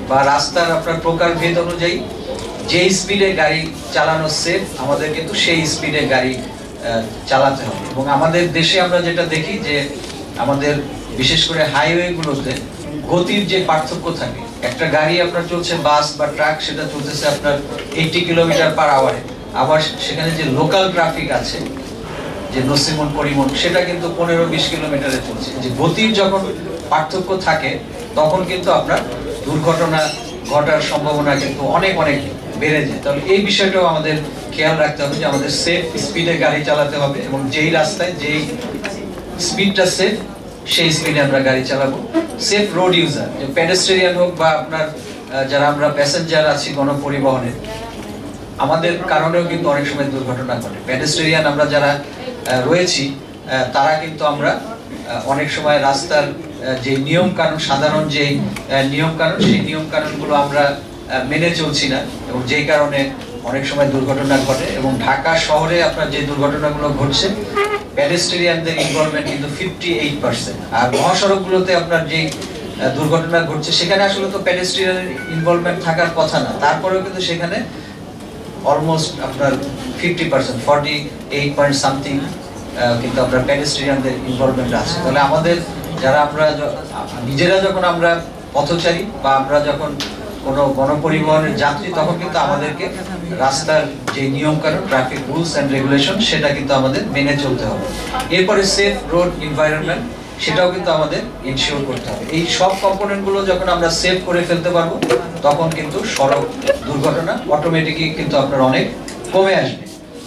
বা রাস্তার আপনার প্রকারভেদ অনুযায়ী যে স্পিডে গাড়ি চালানো সেফ, আমাদের কিন্তু সেই স্পিডে গাড়ি চালাতে হবে। এবং আমাদের দেশে আমরা যেটা দেখি যে আমাদের বিশেষ করে হাইওয়েগুলোতে গতির যে পার্থক্য থাকে, একটা গাড়ি আপনার চলছে বাস বা ট্রাক, সেটা চলতেছে আপনার আশি কিলোমিটার পার আওয়ারে, আবার সেখানে যে লোকাল ট্রাফিক আছে যে নসিমন পরিমন, সেটা কিন্তু পনেরো বিশ কিলোমিটারে চলছে। যে গতির যখন পার্থক্য থাকে তখন কিন্তু আপনার দুর্ঘটনা ঘটার সম্ভাবনা কিন্তু অনেক অনেক বেড়ে যায়। তাহলে এই বিষয়টাও আমাদের খেয়াল রাখতে হবে যে আমাদের সেফ স্পিডে গাড়ি চালাতে হবে এবং যেই রাস্তায় যেই স্পিডটা সেফ সেই স্পিডে আমরা গাড়ি চালাবো। সেফ রোড ইউজার, যে পেডেস্ট্রিয়ান হোক বা আপনার যারা আমরা প্যাসেঞ্জার আছি গণপরিবহনে, আমাদের কারণেও কিন্তু অনেক সময় দুর্ঘটনা ঘটে। পেডেস্ট্রিয়ান আমরা যারা রয়েছি তারা কিন্তু আমরা অনেক সময় রাস্তার যে নিয়ম কানুন, সাধারণ যে নিয়ম কানুন, সেই নিয়ম কানুনগুলো আমরা মেনে চলছি না এবং যেই কারণে অনেক সময় দুর্ঘটনা ঘটে। এবং ঢাকা শহরে আপনার যে দুর্ঘটনাগুলো ঘটছে, পেডেস্ট্রিয়ানদের ইনভলভমেন্ট কিন্তু ফিফটি এইট পার্সেন্ট। আর মহাসড়কগুলোতে আপনার যে দুর্ঘটনা ঘটছে সেখানে আসলে তো পেডেস্ট্রিয়ানের ইনভলভমেন্ট থাকার কথা না, তারপরেও কিন্তু সেখানে অলমোস্ট আপনার fifty percent, forty eight point something কিন্তু আপনার পেডেস্ট্রিয়ানদের ইনভলভমেন্ট আছে। তাহলে আমাদের যারা আমরা নিজেরা যখন আমরা পথচারী বা আমরা যখন কোনো গণপরিবহনের যাত্রী, তখন কিন্তু আমাদেরকে রাস্তার যে নিয়ম কানুন, ট্রাফিক রুলস অ্যান্ড রেগুলেশন, সেটা কিন্তু আমাদের মেনে চলতে হবে। এরপরে সেফ রোড এনভায়রনমেন্ট, সেটাও কিন্তু আমাদের ইনশিওর করতে হবে। এই সব কম্পোনেন্টগুলো যখন আমরা সেভ করে ফেলতে পারবো, তখন কিন্তু সড়ক দুর্ঘটনা অটোমেটিকলি কিন্তু আপনার অনেক কমে আসবে।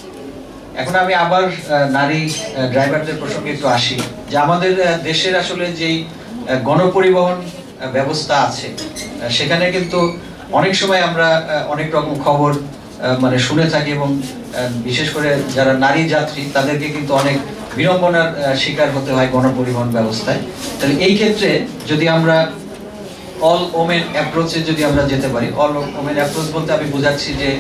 এখন আমি আবার নারী ড্রাইভারদের প্রসঙ্গে একটু আসি, যে আমাদের দেশের আসলে যেই গণপরিবহন ব্যবস্থা আছে সেখানে কিন্তু অনেক সময় আমরা অনেক রকম খবর মানে শুনে থাকি এবং বিশেষ করে যারা নারী যাত্রী তাদেরকে কিন্তু অনেক বিড়ম্বনার শিকার হতে হয় গণপরিবহন ব্যবস্থায়। তাহলে এই ক্ষেত্রে যদি আমরা অল ওমেন অ্যাপ্রোচে যদি আমরা যেতে পারি, অল ওমেন অ্যাপ্রোচ বলতে আমি বোঝাচ্ছি যে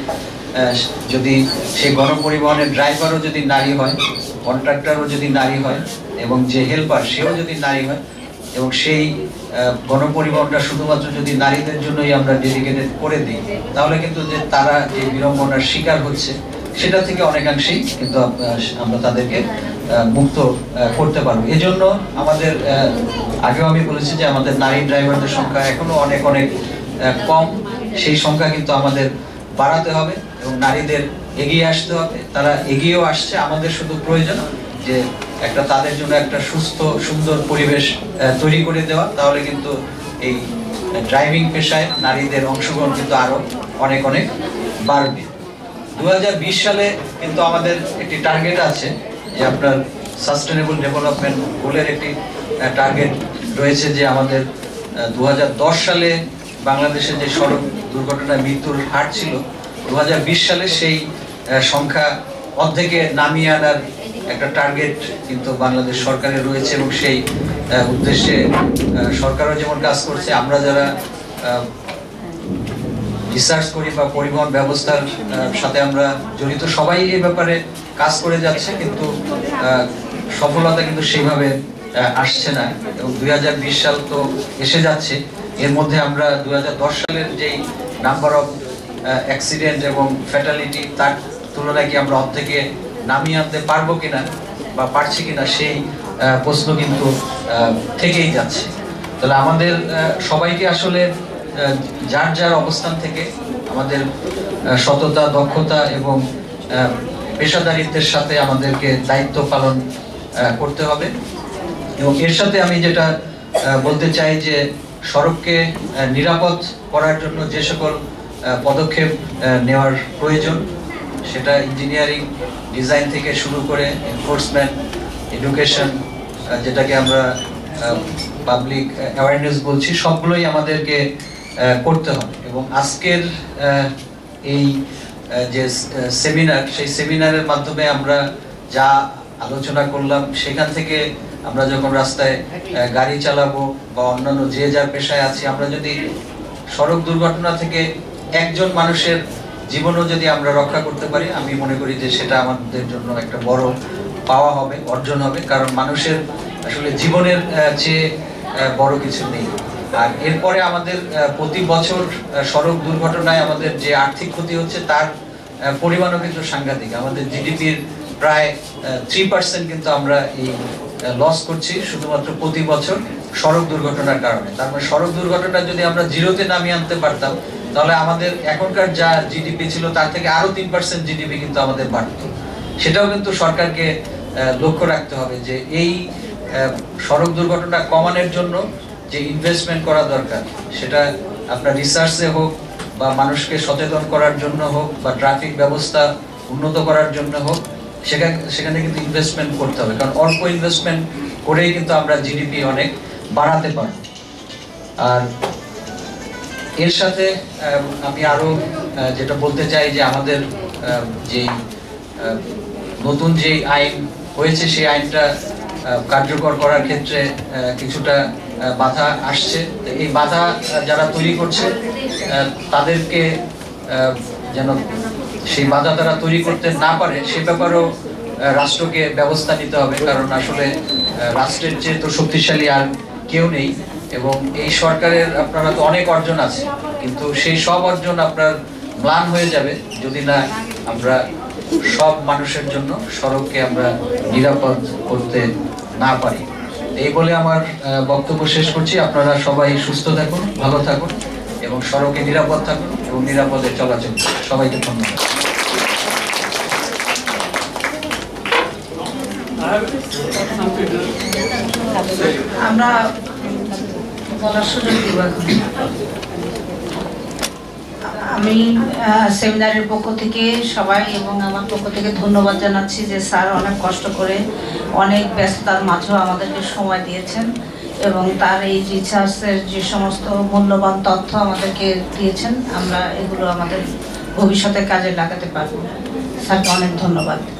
যদি সেই গণপরিবহনের ড্রাইভারও যদি নারী হয়, কন্ট্রাক্টরও যদি নারী হয় এবং যে হেল্পার সেও যদি নারী হয় এবং সেই গণপরিবহনটা শুধুমাত্র যদি নারীদের জন্যই আমরা ডেডিকেটেড করে দিই, তাহলে কিন্তু যে তারা যে বিড়ম্বনার শিকার হচ্ছে সেটা থেকে অনেকাংশেই কিন্তু আমরা তাদেরকে মুক্ত করতে পারবো। এজন্য আমাদের আগেও আমি বলেছি যে আমাদের নারী ড্রাইভারদের সংখ্যা এখনো অনেক অনেক কম, সেই সংখ্যা কিন্তু আমাদের বাড়াতে হবে এবং নারীদের এগিয়ে আসতে হবে। তারা এগিয়েও আসছে, আমাদের শুধু প্রয়োজন যে একটা তাদের জন্য একটা সুস্থ সুন্দর পরিবেশ তৈরি করে দেওয়া, তাহলে কিন্তু এই ড্রাইভিং পেশায় নারীদের অংশগ্রহণ কিন্তু আরো অনেক অনেক বাড়বে। দু হাজার বিশ সালে কিন্তু আমাদের একটি টার্গেট আছে যে আপনার সাস্টেনেবল ডেভেলপমেন্ট গোলের একটি টার্গেট রয়েছে যে আমাদের দু হাজার দশ সালে বাংলাদেশে যে সড়ক দুর্ঘটনায় মৃত্যুর হার ছিল, দু হাজার বিশ সালে সেই সংখ্যা অর্ধেকে নামিয়ে আনার একটা টার্গেট কিন্তু বাংলাদেশ সরকারের রয়েছে এবং সেই উদ্দেশ্যে সরকারও যেমন কাজ করছে, আমরা যারা রিসার্চ করি বা পরিবহন ব্যবস্থার সাথে আমরা জড়িত সবাই এই ব্যাপারে কাজ করে যাচ্ছে, কিন্তু সফলতা কিন্তু সেইভাবে আসছে না। এবং দুই হাজার বিশ সাল তো এসে যাচ্ছে, এর মধ্যে আমরা দুই হাজার দশ সালের যেই নাম্বার অফ অ্যাক্সিডেন্ট এবং ফ্যাটালিটি তার তুলনায় কি আমরা অর্ধেকে নামিয়ে আনতে পারবো কিনা বা পারছি কিনা সেই প্রশ্ন কিন্তু থেকেই যাচ্ছে। তাহলে আমাদের সবাইকে আসলে যার যার অবস্থান থেকে আমাদের সততা, দক্ষতা এবং পেশাদারিত্বের সাথে আমাদেরকে দায়িত্ব পালন করতে হবে। এবং এর সাথে আমি যেটা বলতে চাই যে সড়ককে নিরাপদ করার জন্য যে সকল পদক্ষেপ নেওয়ার প্রয়োজন, সেটা ইঞ্জিনিয়ারিং ডিজাইন থেকে শুরু করে এনফোর্সমেন্ট, এডুকেশন, যেটাকে আমরা পাবলিক অ্যাওয়ারনেস বলছি, সবগুলোই আমাদেরকে করতে হবে। এবং আজকের এই যে সেমিনার, সেই সেমিনারের মাধ্যমে আমরা যা আলোচনা করলাম, সেখান থেকে আমরা যখন রাস্তায় গাড়ি চালাবো বা অন্যান্য যে যার পেশায় আছি, আমরা যদি সড়ক দুর্ঘটনা থেকে একজন মানুষের জীবনও যদি আমরা রক্ষা করতে পারি, আমি মনে করি যে সেটা আমাদের জন্য একটা বড় পাওয়া হবে, অর্জন হবে। কারণ মানুষের আসলে জীবনের চেয়ে বড় কিছু নেই। আর এরপরে আমাদের প্রতি বছর সড়ক দুর্ঘটনায় আমাদের যে আর্থিক ক্ষতি হচ্ছে তার পরিমাণও কিন্তু সাংঘাতিক। আমাদের জিডিপির প্রায় থ্রি পার্সেন্ট কিন্তু আমরা এই লস করছি শুধুমাত্র প্রতি বছর সড়ক দুর্ঘটনার কারণে। তার মানে সড়ক দুর্ঘটনা যদি আমরা জিরোতে নামিয়ে আনতে পারতাম তাহলে আমাদের এখনকার যা জিডিপি ছিল তার থেকে আরো তিন পার্সেন্ট জিডিপি কিন্তু আমাদের বাড়তো। সেটাও কিন্তু সরকারকে লক্ষ্য রাখতে হবে যে এই সড়ক দুর্ঘটনা কমানোর জন্য যে ইনভেস্টমেন্ট করা দরকার, সেটা আপনার রিসার্চে হোক বা মানুষকে সচেতন করার জন্য হোক বা ট্রাফিক ব্যবস্থা উন্নত করার জন্য হোক, সেখানে সেখানে কিন্তু ইনভেস্টমেন্ট করতে হবে। কারণ অল্প ইনভেস্টমেন্ট করেই কিন্তু আমরা জিডিপি অনেক বাড়াতে পারি। আর এর সাথে আমি আরো যেটা বলতে চাই যে আমাদের যে নতুন যে আইন হয়েছে সেই আইনটা কার্যকর করার ক্ষেত্রে কিছুটা বাধা আসছে। এই বাধা যারা তৈরি করছে তাদেরকে যেন সেই বাধা তারা তৈরি করতে না পারে সে ব্যাপারেও রাষ্ট্রকে ব্যবস্থা নিতে হবে। কারণ আসলে রাষ্ট্রের চেয়ে তো শক্তিশালী আর কেউ নেই, এবং এই সরকারের আপনারা তো অনেক অর্জন আছে, কিন্তু সেই সব অর্জন আপনার ম্লান হয়ে যাবে যদি না আমরা সব মানুষের জন্য সড়ককে আমরা নিরাপদ করতে না পারি। এই বলে আমার বক্তব্য শেষ করছি। আপনারা সবাই সুস্থ থাকুন, ভালো থাকুন এবং সড়কে নিরাপদ থাকুন এবং নিরাপদে চলাচল। সবাইকে ধন্যবাদ। আমরা বলার সুযোগ দিব এখন। আমি সেমিনারের পক্ষ থেকে সবাই এবং আমার পক্ষ থেকে ধন্যবাদ জানাচ্ছি যে স্যার অনেক কষ্ট করে অনেক ব্যস্ততার মাঝেও আমাদেরকে সময় দিয়েছেন এবং তার এই রিসার্চের যে সমস্ত মূল্যবান তথ্য আমাদেরকে দিয়েছেন, আমরা এগুলো আমাদের ভবিষ্যতে কাজে লাগাতে পারবো। স্যারকে অনেক ধন্যবাদ।